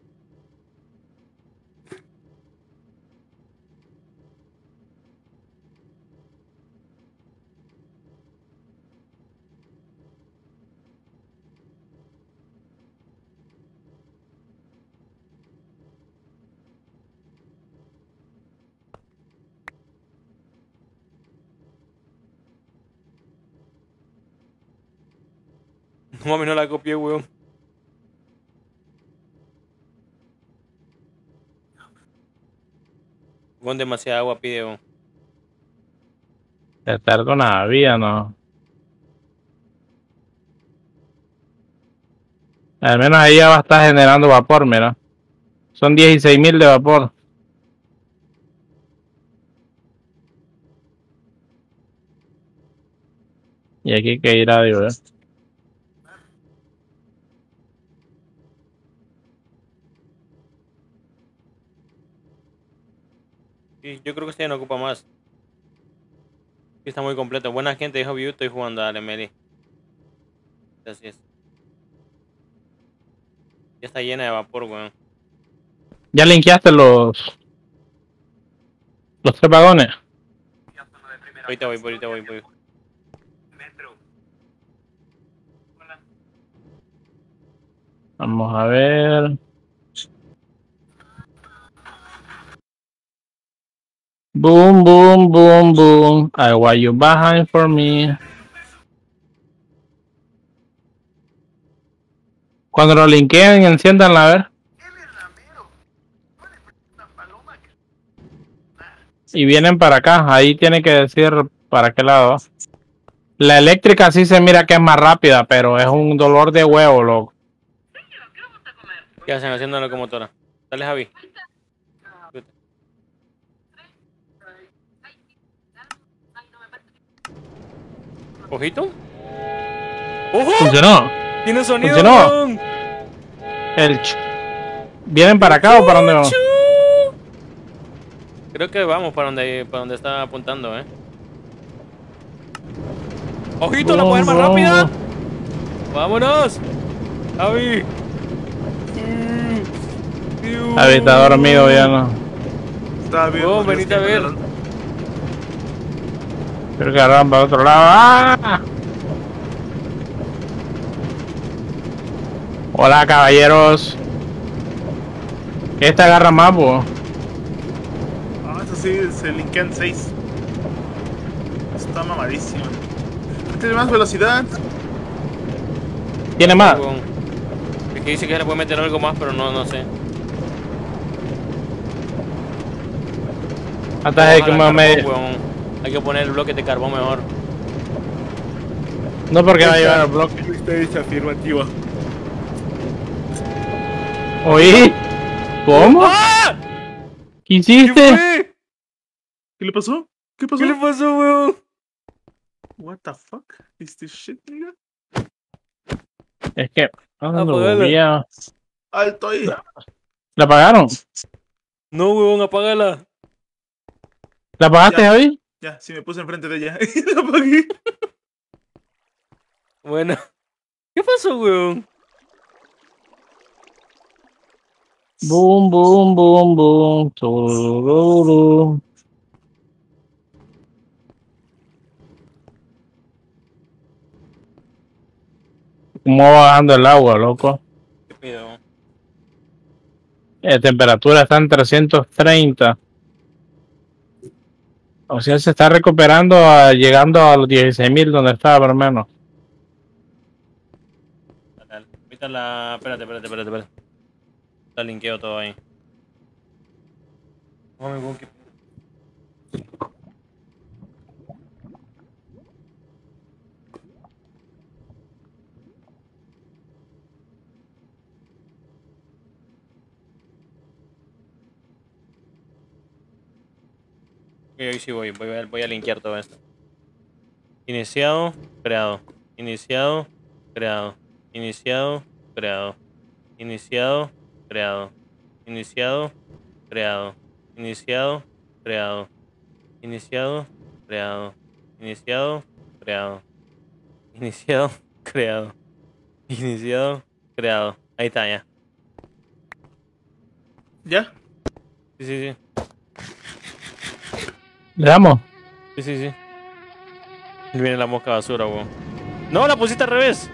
No mames, no la copié, weón. Con demasiada agua pide, weón. Estar con la vía, no. Al menos ahí ya va a estar generando vapor, mira. Son dieciséis mil de vapor. Y aquí hay que ir a Dios, ¿eh? Sí, yo creo que este ya no ocupa más. Sí, está muy completo. Buena gente, dijo View, estoy jugando, dale, Meli. Así es. Ya está llena de vapor, weón. Ya linkeaste los los tres vagones. Ahorita voy, ahorita voy, voy. Vamos a ver. Boom, boom, boom, boom. I want you behind for me. Cuando lo linkeen, enciéndanla, a ver. Y vienen para acá. Ahí tiene que decir para qué lado va. La eléctrica sí se mira que es más rápida, pero es un dolor de huevo, loco. ¿Qué hacen haciendo la locomotora? Dale, Javi. ¿Ojito? ¡Ojo! Funcionó. ¡Tiene sonido, Funcionó. weón! El ch... ¿Vienen para acá o para dónde vamos? Creo que vamos para donde, para donde está apuntando, eh. ¡Ojito, la mujer más rápida! ¡Vámonos! ¡Javi! Javi está dormido ya, no. Estaba bien. Oh, venite a ver. Pero caramba, para otro lado. ¡Ah! Hola, caballeros. Esta agarra más, po. Ah, eso sí, se linkean seis. Está mamadísimo. Tiene más velocidad. ¿Tiene más? Es que dice que se le puede meter algo más, pero no, no sé. Hasta de que me... me... Hay que poner el bloque de carbón mejor. No, porque va a llevar el bloque. Usted dice afirmativa. ¿Oí? ¿Cómo? ¡Ah! ¿Qué hiciste? ¿Qué fue? ¿Qué le pasó? ¿Qué pasó? ¿Qué le pasó, weón? What the fuck is this shit, nigga? Es que... Apagala. Apagala. Alto ahí. ¿La apagaron? No, weón, apágala. ¿La apagaste, Ya. Javi? Ya, sí me puse enfrente de ella y la apagué. Bueno. ¿Qué pasó, weón? Boom, boom, boom, boom. Turururu. ¿Cómo va bajando el agua, loco? ¿Qué pido? La temperatura está en trescientos treinta. O sea, se está recuperando, a- llegando a los dieciséis mil donde estaba, por lo menos. Ahorita la... Espérate, espérate, espérate, espérate. Está linkeo todo ahí. Oh, mi weón, qué... Ok, hoy sí voy, voy a, voy a linkear todo esto. Iniciado, creado. Iniciado, creado. Iniciado, creado. Iniciado, creado. Iniciado, creado. Iniciado, creado. Iniciado, creado. Iniciado, creado. Iniciado, creado. Iniciado, creado. Ahí está ya. ¿Ya? Sí, sí, sí. ¿Le damos? Sí, sí, sí. Y viene la mosca basura, weón. ¡No, la pusiste al revés!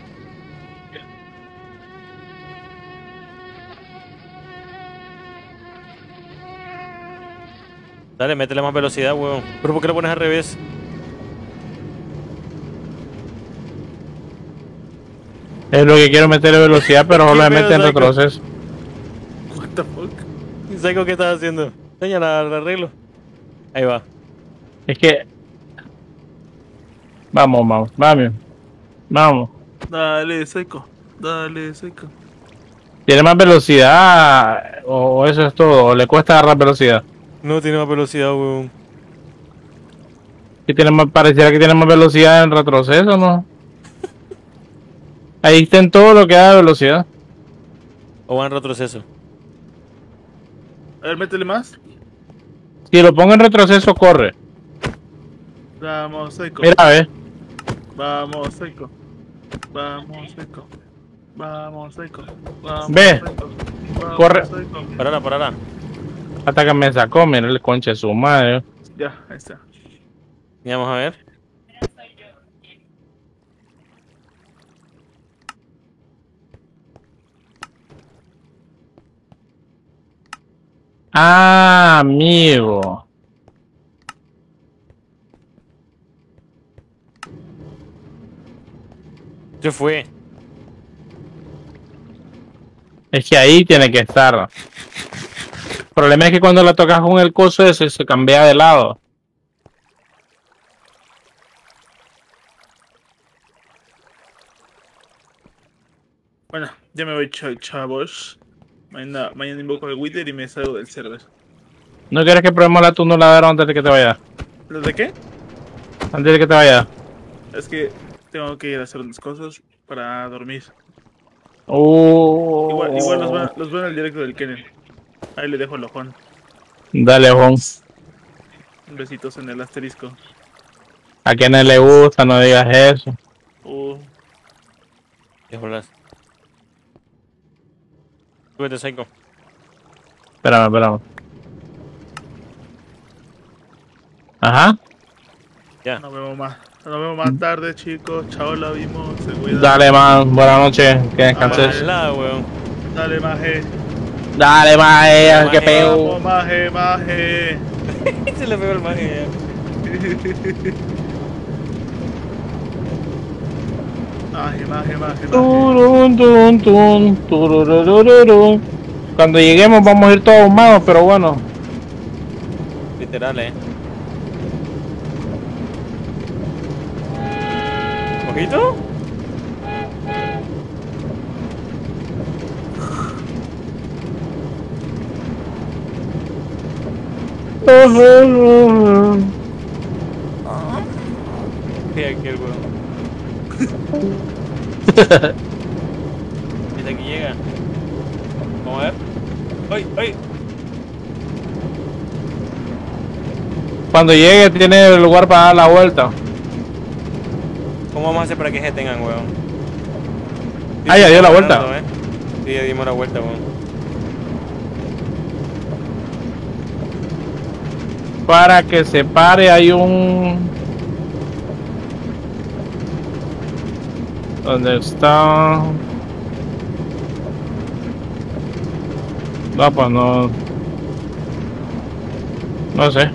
Dale, métele más velocidad, weón. ¿Pero por qué lo pones al revés? Es lo que quiero meterle velocidad, pero solo ¿Qué me pedo, mete en Psycho? retroceso. What the fuck? ¿Sabes qué estás haciendo? Señala el arreglo. Ahí va. Es que... Vamos, vamos, vamos. Vamos. Dale, seco. Dale, seco. ¿Tiene más velocidad o o eso es todo? ¿O le cuesta agarrar velocidad? No tiene más velocidad, weón. ¿Que tiene más, pareciera que tiene más velocidad en retroceso, ¿no? Ahí está en todo lo que da velocidad. O va en retroceso. A ver, métele más. Si lo pongo en retroceso, corre. Vamos, seco. Mira, ve. Vamos, seco. Vamos, seco. Vamos, seco. Vamos, Ve. seco. Vamos, Corre. seco. Parala, parala. Hasta que me sacó, mira el conche de su madre. Ya, ahí está. Y vamos a ver. Ah, amigo. ¿Qué fue? Es que ahí tiene que estar. El problema es que cuando la tocas con el coso ese se cambia de lado. Bueno, ya me voy, cha- chavos. Mañana, mañana invoco el Wither y me salgo del server. ¿No quieres que probemos la tuneladora antes de que te vayas? ¿Lo de qué? Antes de que te vayas. Es que tengo que ir a hacer unas cosas para dormir. Oh. Igual, igual los, veo, los veo en el directo del Kennel. Ahí le dejo el ojón. Dale, Juan. Besitos en el asterisco. A quienes le gusta, no digas eso. Uh, ¿Qué bolas? Súbete, Psycho. Espérame, espérame. Ajá. Ya. nos vemos más. Nos vemos más tarde, chicos. Chao, la vimos. Se cuidan. Dale, man. Buenas noches. Que descanses. Ojalá, weón. Dale, maje. Dale, maje. Dale, Qué maje. peo. Vamos, maje, maje. Se le pegó el maje. Maje, maje, maje, maje. Turun, turun, turun, turururururun. Cuando lleguemos vamos a ir todos humanos, pero bueno. Literal, eh. ¿Ojito? Sí, aquí el weón. Desde aquí llega. Vamos a ver. ¡Ay, ay! Cuando llegue tiene lugar para dar la vuelta. ¿Cómo vamos a hacer para que se tengan, weón? Ah, ya dio la vuelta. Ganando, ¿eh? Sí, ya dimos la vuelta, weón. Para que se pare hay un... ¿Dónde está? No, pues no... No sé.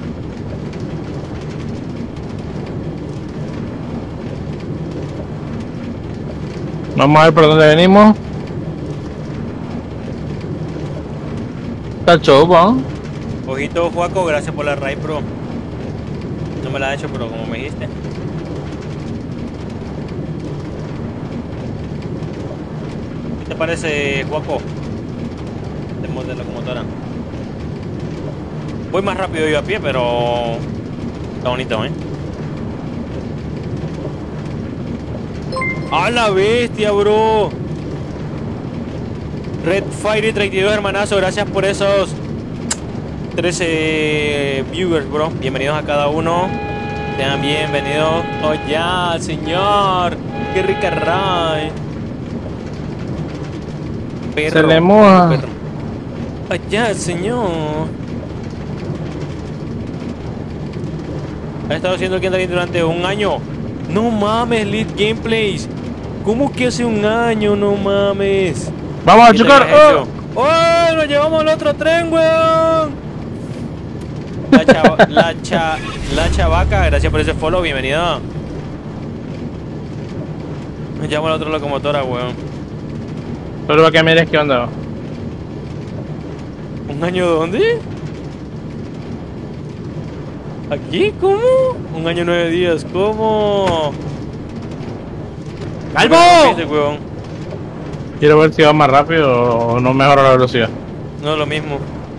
Vamos a ver por dónde venimos. Está chopo, ¿eh? Ojito, Juaco, gracias por la raid, bro. No me la ha hecho, pero como me dijiste. ¿Qué te parece, Juaco? De de locomotora. Voy más rápido yo a pie, pero... Está bonito, ¿eh? ¡A la bestia, bro! Red Fire treinta y dos, hermanazo, gracias por esos trece viewers, bro. Bienvenidos a cada uno. Sean bienvenidos. ¡Oh, ya, señor! ¡Qué rica raid! Perro, Se le moja. perro. ¡Oh, ya, señor! Ha estado haciendo el Kendall durante un año. ¡No mames, Lead Gameplays! ¿Cómo que hace un año? ¡No mames! Vamos a ¿Qué te chocar. habías ¡Oh! hecho? ¡Oh! ¡Nos llevamos al otro tren, weón! La, chava, la, cha, la chavaca, gracias por ese follow, bienvenido. Nos llevamos a la otra locomotora, weón. Solo para que mires qué onda. ¿Un año dónde? ¿Aquí? ¿Cómo? Un año nueve días, ¿cómo? ¡Calvo! ¿Qué weón? Quiero ver si va más rápido o no mejora la velocidad. No, lo mismo.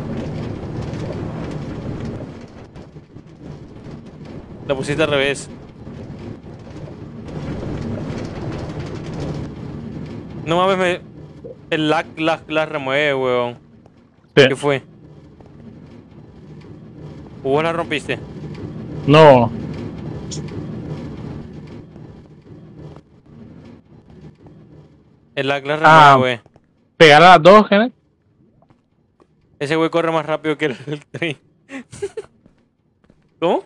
La pusiste al revés. No mames, me... el lag la, la remueve, weón. Sí. ¿Qué fue? ¿O vos la rompiste? No. El lag la Ah. remueve, güey. Pegar a las dos, ¿qué? Ese güey corre más rápido que el, el tren. ¿Cómo?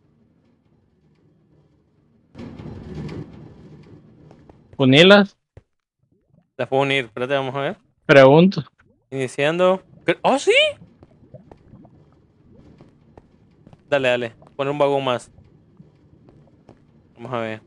Unirlas. Las puedo unir, espérate, vamos a ver. Pregunto. Iniciando. ¿Qué? ¡Oh, sí! Dale, dale. Pon un vagón más. Vamos a ver.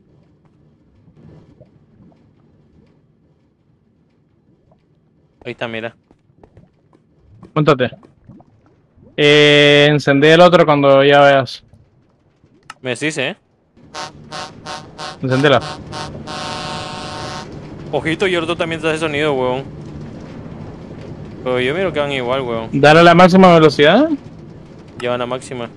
Ahí está, mira. Cuéntate. Eh, encendí el otro cuando ya veas. Me decís, ¿eh? Encendela. Ojito, y otro también te hace sonido, weón. Pero yo miro que van igual, weón. Dale la máxima velocidad. Llevan a máxima.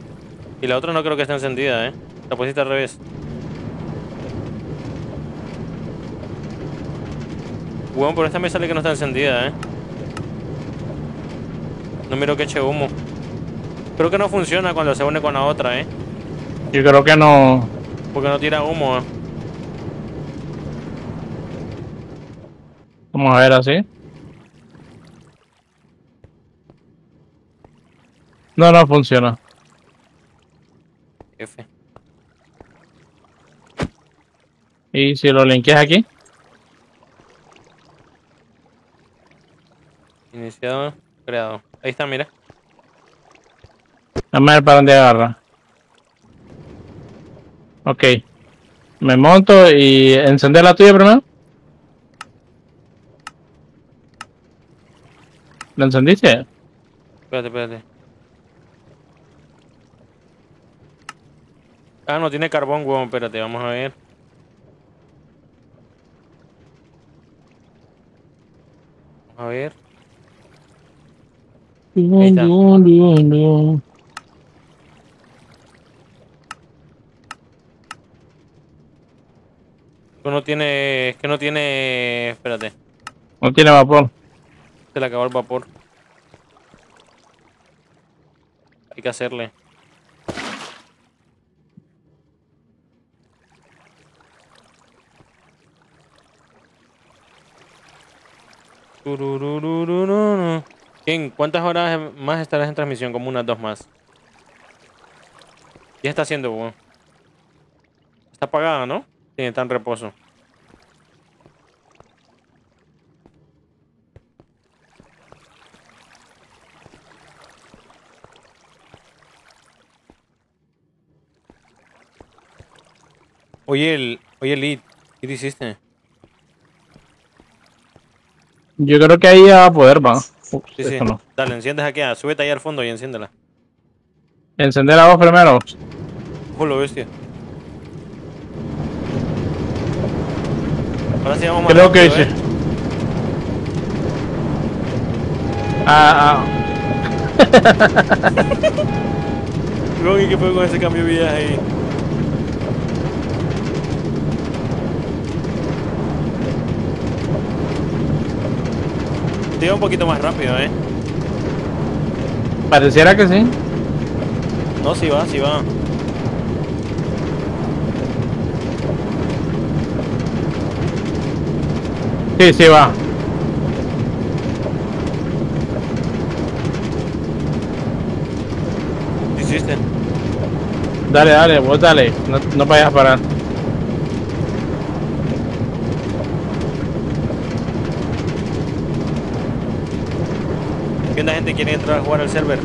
Y la otra no creo que esté encendida, ¿eh? La pusiste al revés. Bueno, por esta me sale que no está encendida, eh. No miro que eche humo. Creo que no funciona cuando se une con la otra, eh. Yo creo que no. Porque no tira humo, eh. Vamos a ver así. No, no funciona. F. Y si lo linkeas aquí. Iniciado, creado. Ahí está, mira. Vamos a ver para dónde agarra. Ok. Me monto y encender la tuya primero. ¿La encendiste? Espérate, espérate. Ah, no tiene carbón, huevón. Espérate, vamos a ver. Vamos a ver. Ahí está. Que no tiene... Es que no tiene... Espérate. No tiene vapor. Se le acabó el vapor. Hay que hacerle. Turururururu. ¿Quién? ¿Cuántas horas más estarás en transmisión? Como unas dos más. Ya está haciendo, weón. Está apagada, ¿no? Sí, está en reposo. Oye, el... Oye, Lid, ¿qué te hiciste? Yo creo que ahí ya va a poder, va. Ups, Sí, sí. esto no. Dale, enciendes aquí. ah, Súbete ahí al fondo y enciéndela. Encender la voz primero. Ojo, lo bestia. Ahora sí vamos más Creo que rápido, sí. ¿eh? Ah, ah. Luego, ¿y qué fue con ese cambio de viaje ahí? Te iba un poquito más rápido, ¿eh? Pareciera que sí. No, sí va, sí va. Sí, sí va. ¿Qué hiciste? Dale, dale, vos dale. No, no vayas a parar. ¿Qué onda, gente? ¿Quiere entrar a jugar al server?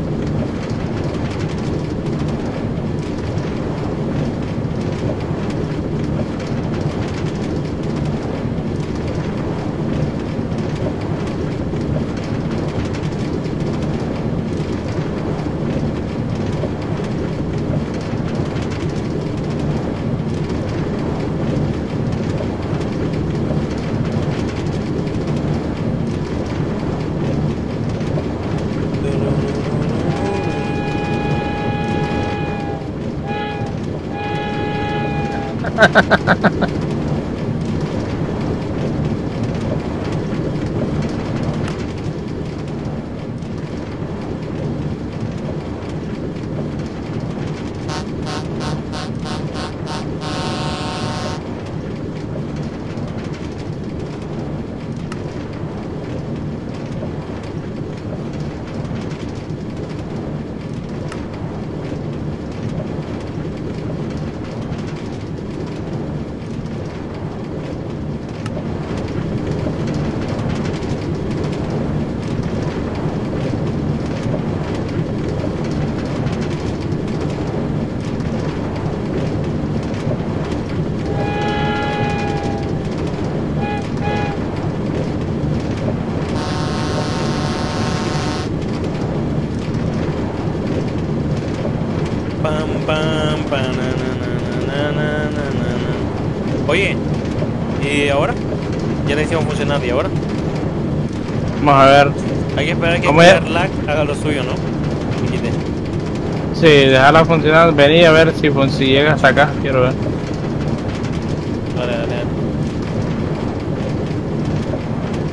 Pam, pam, pam, na, na, na, na, na, na, na. Oye, ¿y ahora? Ya le hicimos funcionar, ¿y ahora? Vamos a ver. Hay que esperar a que ¿Cómo es? el lag haga lo suyo, ¿no? Y quite. Sí, dejarla funcionar. Vení a ver si, fun- si llega hasta acá. Quiero ver. Dale, dale, dale.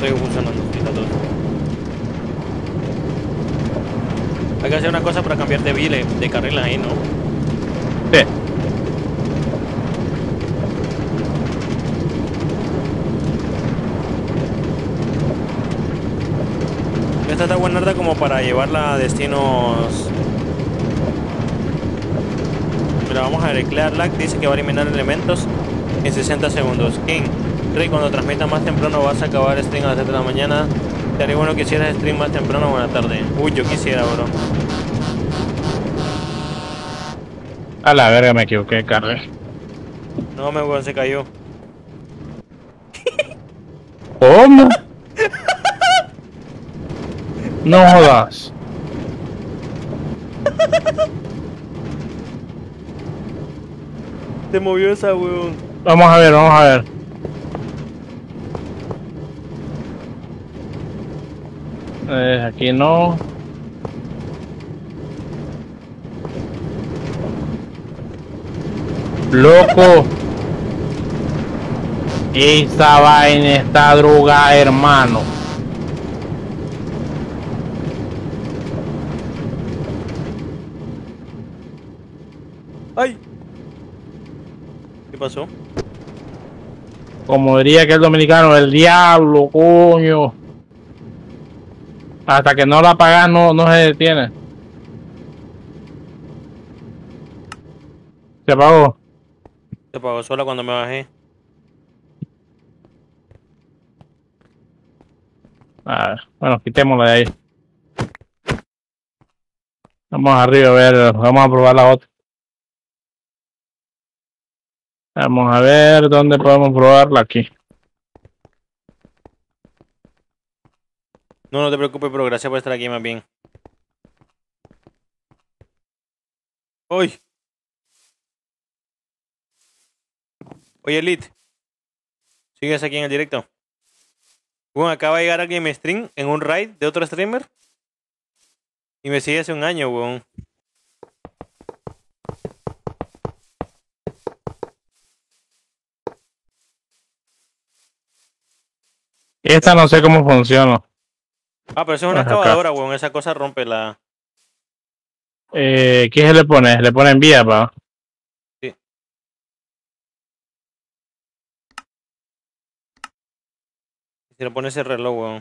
estoy funcionando. Sí, está todo. Hay que hacer una cosa para cambiar de vile, de carril ahí, ¿no? Sí. Esta está buena como para llevarla a destinos. Mira, vamos a ver, el Clear Lag dice que va a eliminar elementos en sesenta segundos. King, Rey, cuando transmita más temprano vas a acabar stream a las siete de la mañana. Te haría bueno que hicieras stream más temprano o buena tarde. Uy, yo quisiera, bro. A la verga, me equivoqué, carril. No, me weón, se cayó. ¿Cómo? No jodas. Se movió esa, weón. Vamos a ver, vamos a ver. Eh, aquí no. Loco. Esa vaina está drogada, hermano. ¡Ay! ¿Qué pasó? Como diría que el dominicano, el diablo, coño. Hasta que no la apagas no, no se detiene. Se apagó. Se apagó sola cuando me bajé. A ver, bueno, quitémosla de ahí. Vamos arriba a ver, vamos a probar la otra. Vamos a ver dónde podemos probarla aquí. No, no te preocupes, pero gracias por estar aquí más bien. ¡Uy! Oye, Elite. ¿Sigues aquí en el directo? Bueno, acaba de llegar alguien en mi stream en un raid de otro streamer. Y me sigue hace un año, weón. Esta no sé cómo funciona. Ah, pero eso es una Ajá, excavadora, weón. Esa cosa rompe la... Eh, ¿qué se le pone? Le pone en vía, pa. Sí. Si le pones el reloj, weón.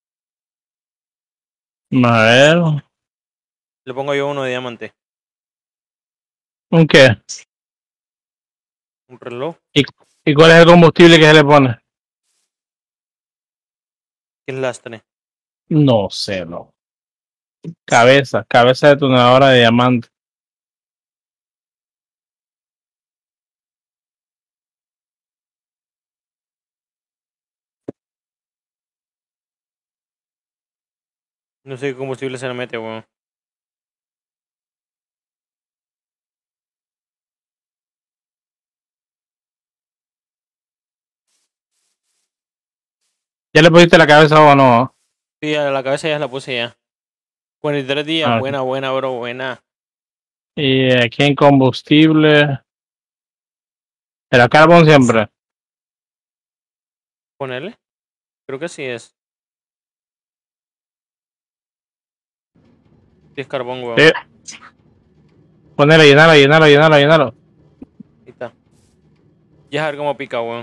A ver. Le pongo yo uno de diamante. ¿Un qué? Un reloj. ¿Y, ¿Y cuál es el combustible que se le pone? ¿Qué es lastre? No sé, no. Cabeza, cabeza de detonadora de diamante. No sé qué combustible se le mete, weón. ¿Ya le pusiste la cabeza o no? Sí, a la cabeza ya la puse ya. cuarenta y tres días. Ah, ok. Buena, buena, bro, buena. Y aquí en combustible. ¿Era carbón siempre? ¿Ponerle? Creo que sí es. Sí es carbón, weón. Sí. Ponele, llenalo, llenalo, llenalo, llenalo. Ahí está. Ya a ver cómo pica, weón.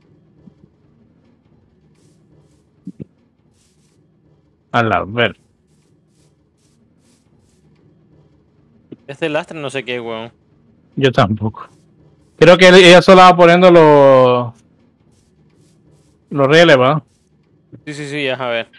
A la ver. Este lastre no sé qué, weón. Yo tampoco. Creo que ella solo va poniendo los. Los rieles, ¿va? Sí, sí, sí, ya a ver.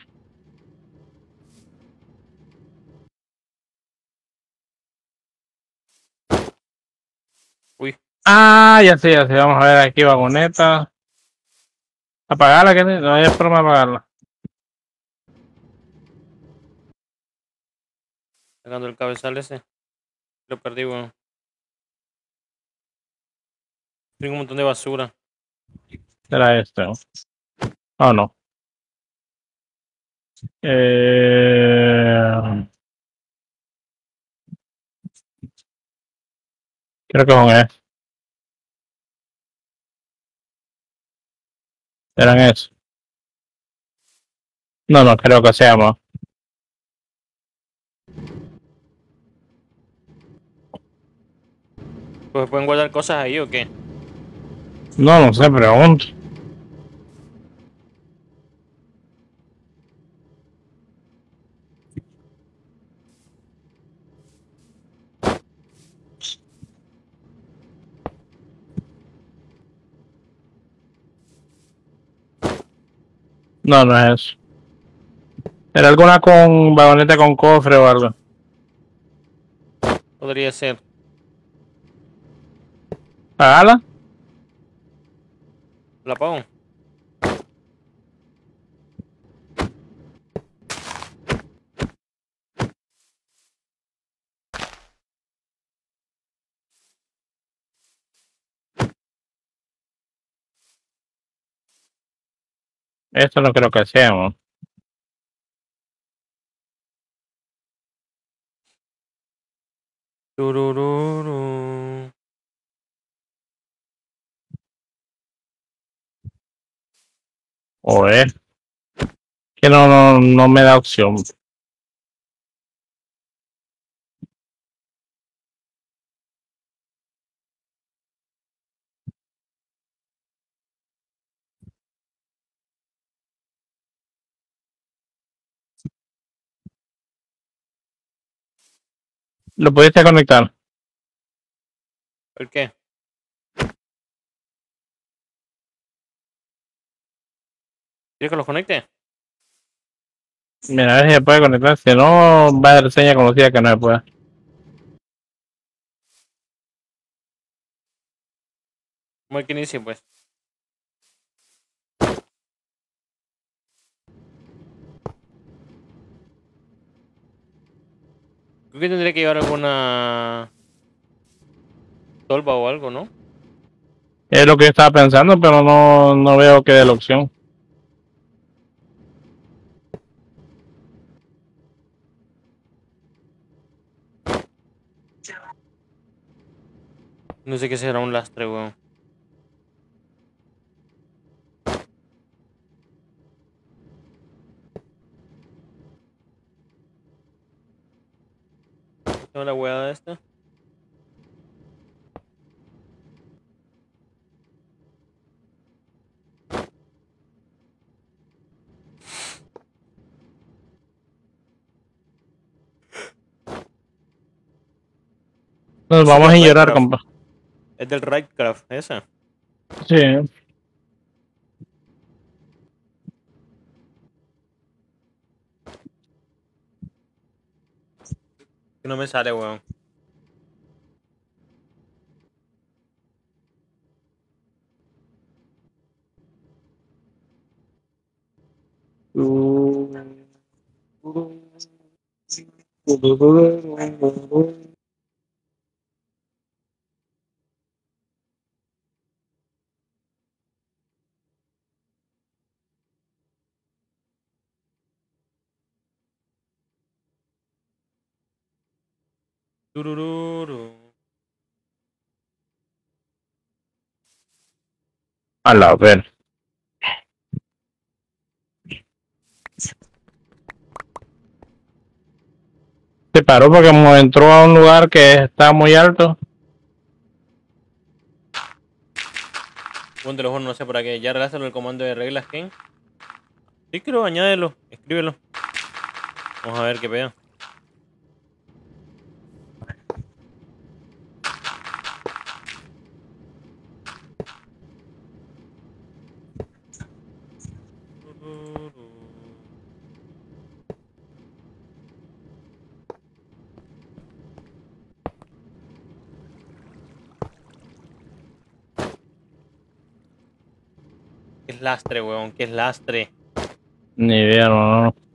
Uy. Ah, ya sé, ya sé. Vamos a ver aquí, vagoneta. Apagarla, que no hay forma de apagarla. Sacando el cabezal ese. Lo perdí, weón. Tengo un montón de basura. Será este, ¿no? Oh, no. Eh... Creo que son estos. Eran eso. No, no creo que seamos. Pues pueden guardar cosas ahí o qué. No, no sé, pregunto. No, no es eso. ¿Era alguna con vagoneta con cofre o algo? Podría ser. ¿Pagala? ¿La pago? Esto no creo que seamos. Turururu. O es. Que no, no, no me da opción. ¿Lo pudiste conectar? ¿Por qué? ¿Quieres que los conecte? Mira, a ver si se puede conectar. Si no, va a dar seña conocida que no se puede. Muy que inicie, pues. Creo que tendría que llevar alguna tolva o algo, ¿no? Es lo que yo estaba pensando, pero no, no veo que dé la opción. No sé qué será un lastre, weón. Tengo la weá de esta. Nos vamos a llorar, compa. Es del Rightcraft, esa. Sí. Que no me sale, weón. Turururu. A la ver. Se paró porque como entró a un lugar que está muy alto. Bueno, te lo juro, no sé para qué. Ya relázalo el comando de reglas, Ken. Sí, quiero añádelo. Escríbelo. Vamos a ver qué pega. ¿Qué es lastre, weón? ¿Qué es lastre? Ni idea, no, no.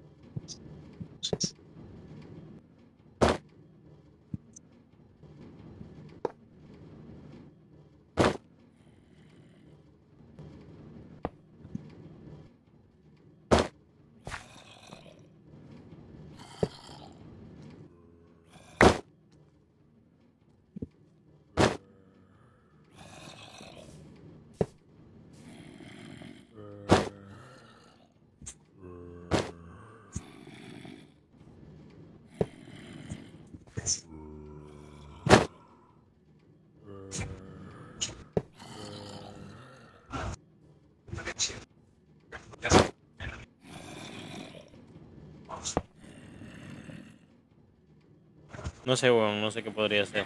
No sé, weón, no sé qué podría ser.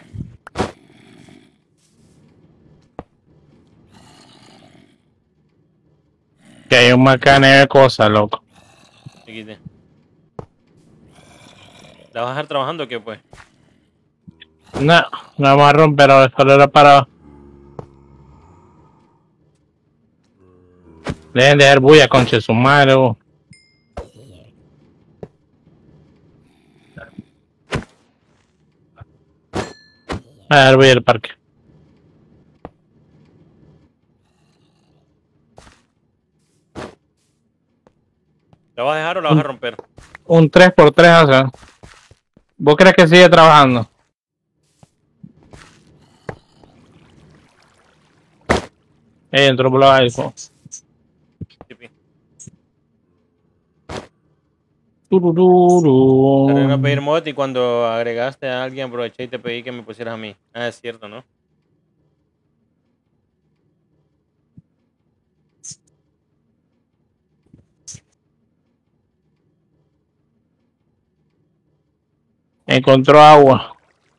Que hay un macane de cosas, loco. Chiquite. ¿La vas a dejar trabajando o qué, pues? No, no vamos a romper ahora, solo era para... Dejen de dar bulla, conche su madre, vos. A dar bulla al parque. ¿La vas a dejar o la vas a romper? Un tres por tres, o sea. ¿Vos crees que sigue trabajando? Eh, entró por la iPhone. Chipi. Turururu. Te vengo a pedir mod y cuando agregaste a alguien aproveché y te pedí que me pusieras a mí. Ah, es cierto, ¿no? Encontró agua.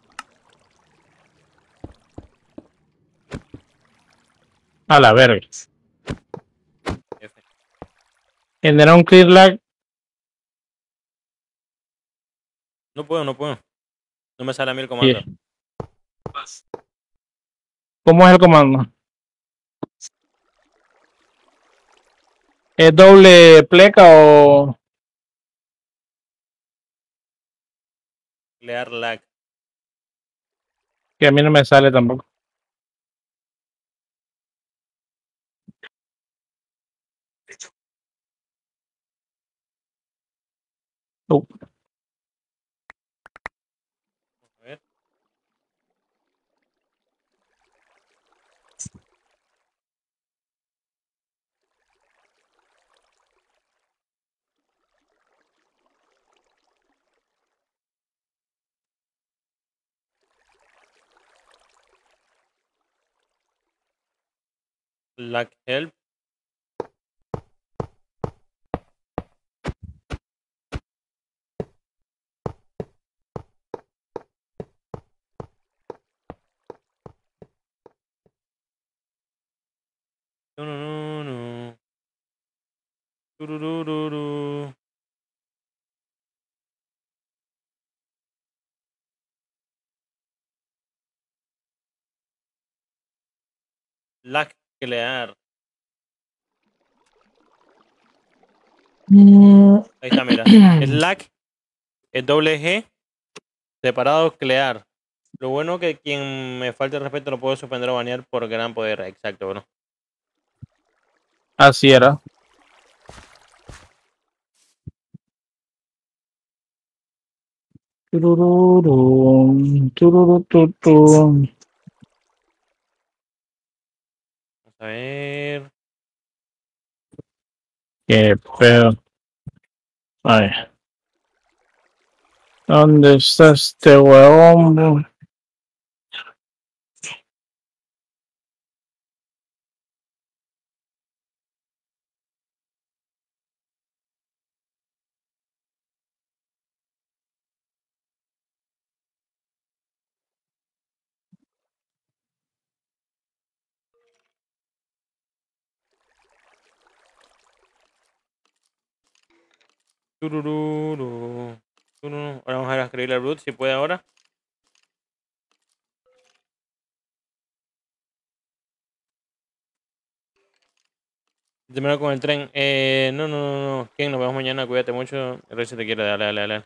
A la verga. F. Genera un clear lag. No puedo, no puedo. No me sale a mí el comando. Sí. ¿Cómo es el comando? ¿Es doble pleca o...? Clear lag. Que a mí no me sale tampoco. Uh, A ver. Lag help. No, no, no, no. Tururururu. Lag clear. Ahí está, mira. Es lag, es doble G, separado clear. Lo bueno que quien me falte el respeto lo puedo suspender o banear por gran poder. Exacto, bro. así era. Turururu, tururututu. Vamos a ver. Qué pedo. Ay. ¿Dónde está este huevón, bro? Turururu. Tururu. Ahora vamos a ir a escribirle a root si puede ahora. Termino con el tren. Eh, no, no, no, no. Ken, nos vemos mañana. Cuídate mucho. El rey si te quiere. Dale, dale, dale.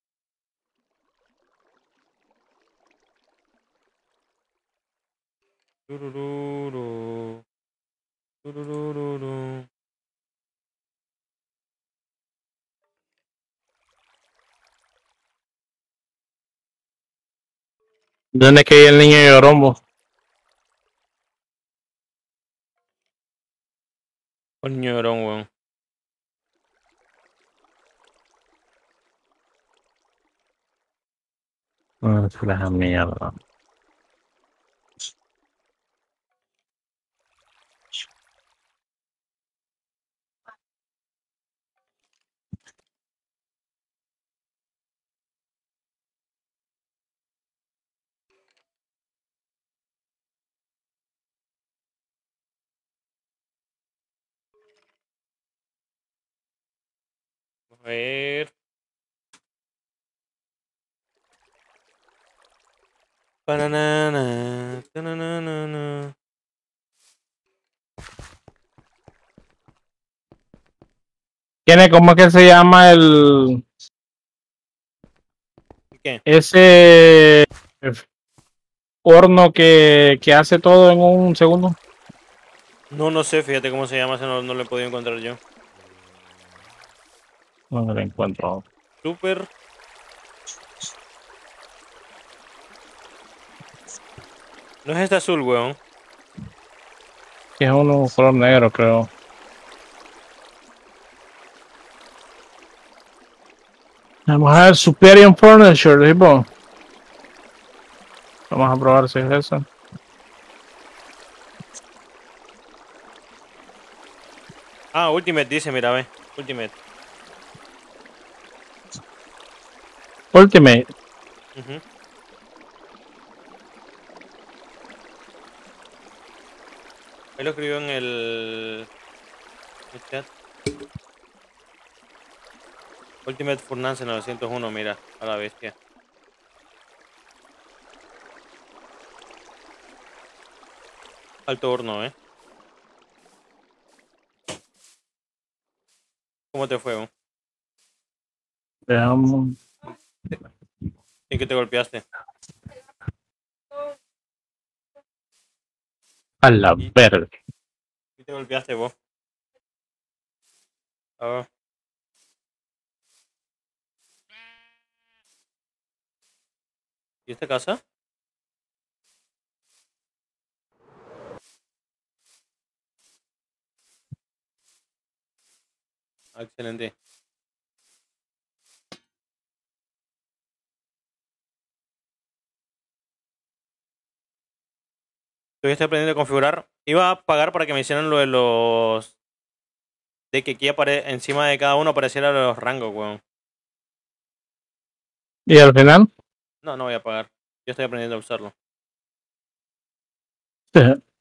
Turururu. Turururu. ¿Dónde es que hay el niño de Yorombo? Coño, llorón, weón. Ah, es la mierda. A ver. Banana, tananana. ¿Tiene cómo es que se llama el ¿Qué? ese horno que, que hace todo en un segundo? No, no sé, fíjate cómo se llama, ese no, no lo he podido encontrar yo. No lo encuentro. Super. No es este azul, weón. Que es uno color negro, creo. Vamos a ver Superior Furniture, tipo. Vamos a probar si es eso. Ah, Ultimate dice, mira, ve. Ultimate. Ultimate. Ujú. Ahí lo escribió en el, el chat. Ultimate Furnace novecientos uno, mira, a la bestia. Alto horno, eh. ¿Cómo te fue, weón? Veamos. ¿En qué te golpeaste? A la verga. ¿Qué te golpeaste vos? A ver. ¿Y esta casa? Ah, excelente. Estoy aprendiendo a configurar. Iba a pagar para que me hicieran lo de los... De que aquí apare... encima de cada uno apareciera los rangos, weón. ¿Y al final? No, no voy a pagar. Yo estoy aprendiendo a usarlo. Sí.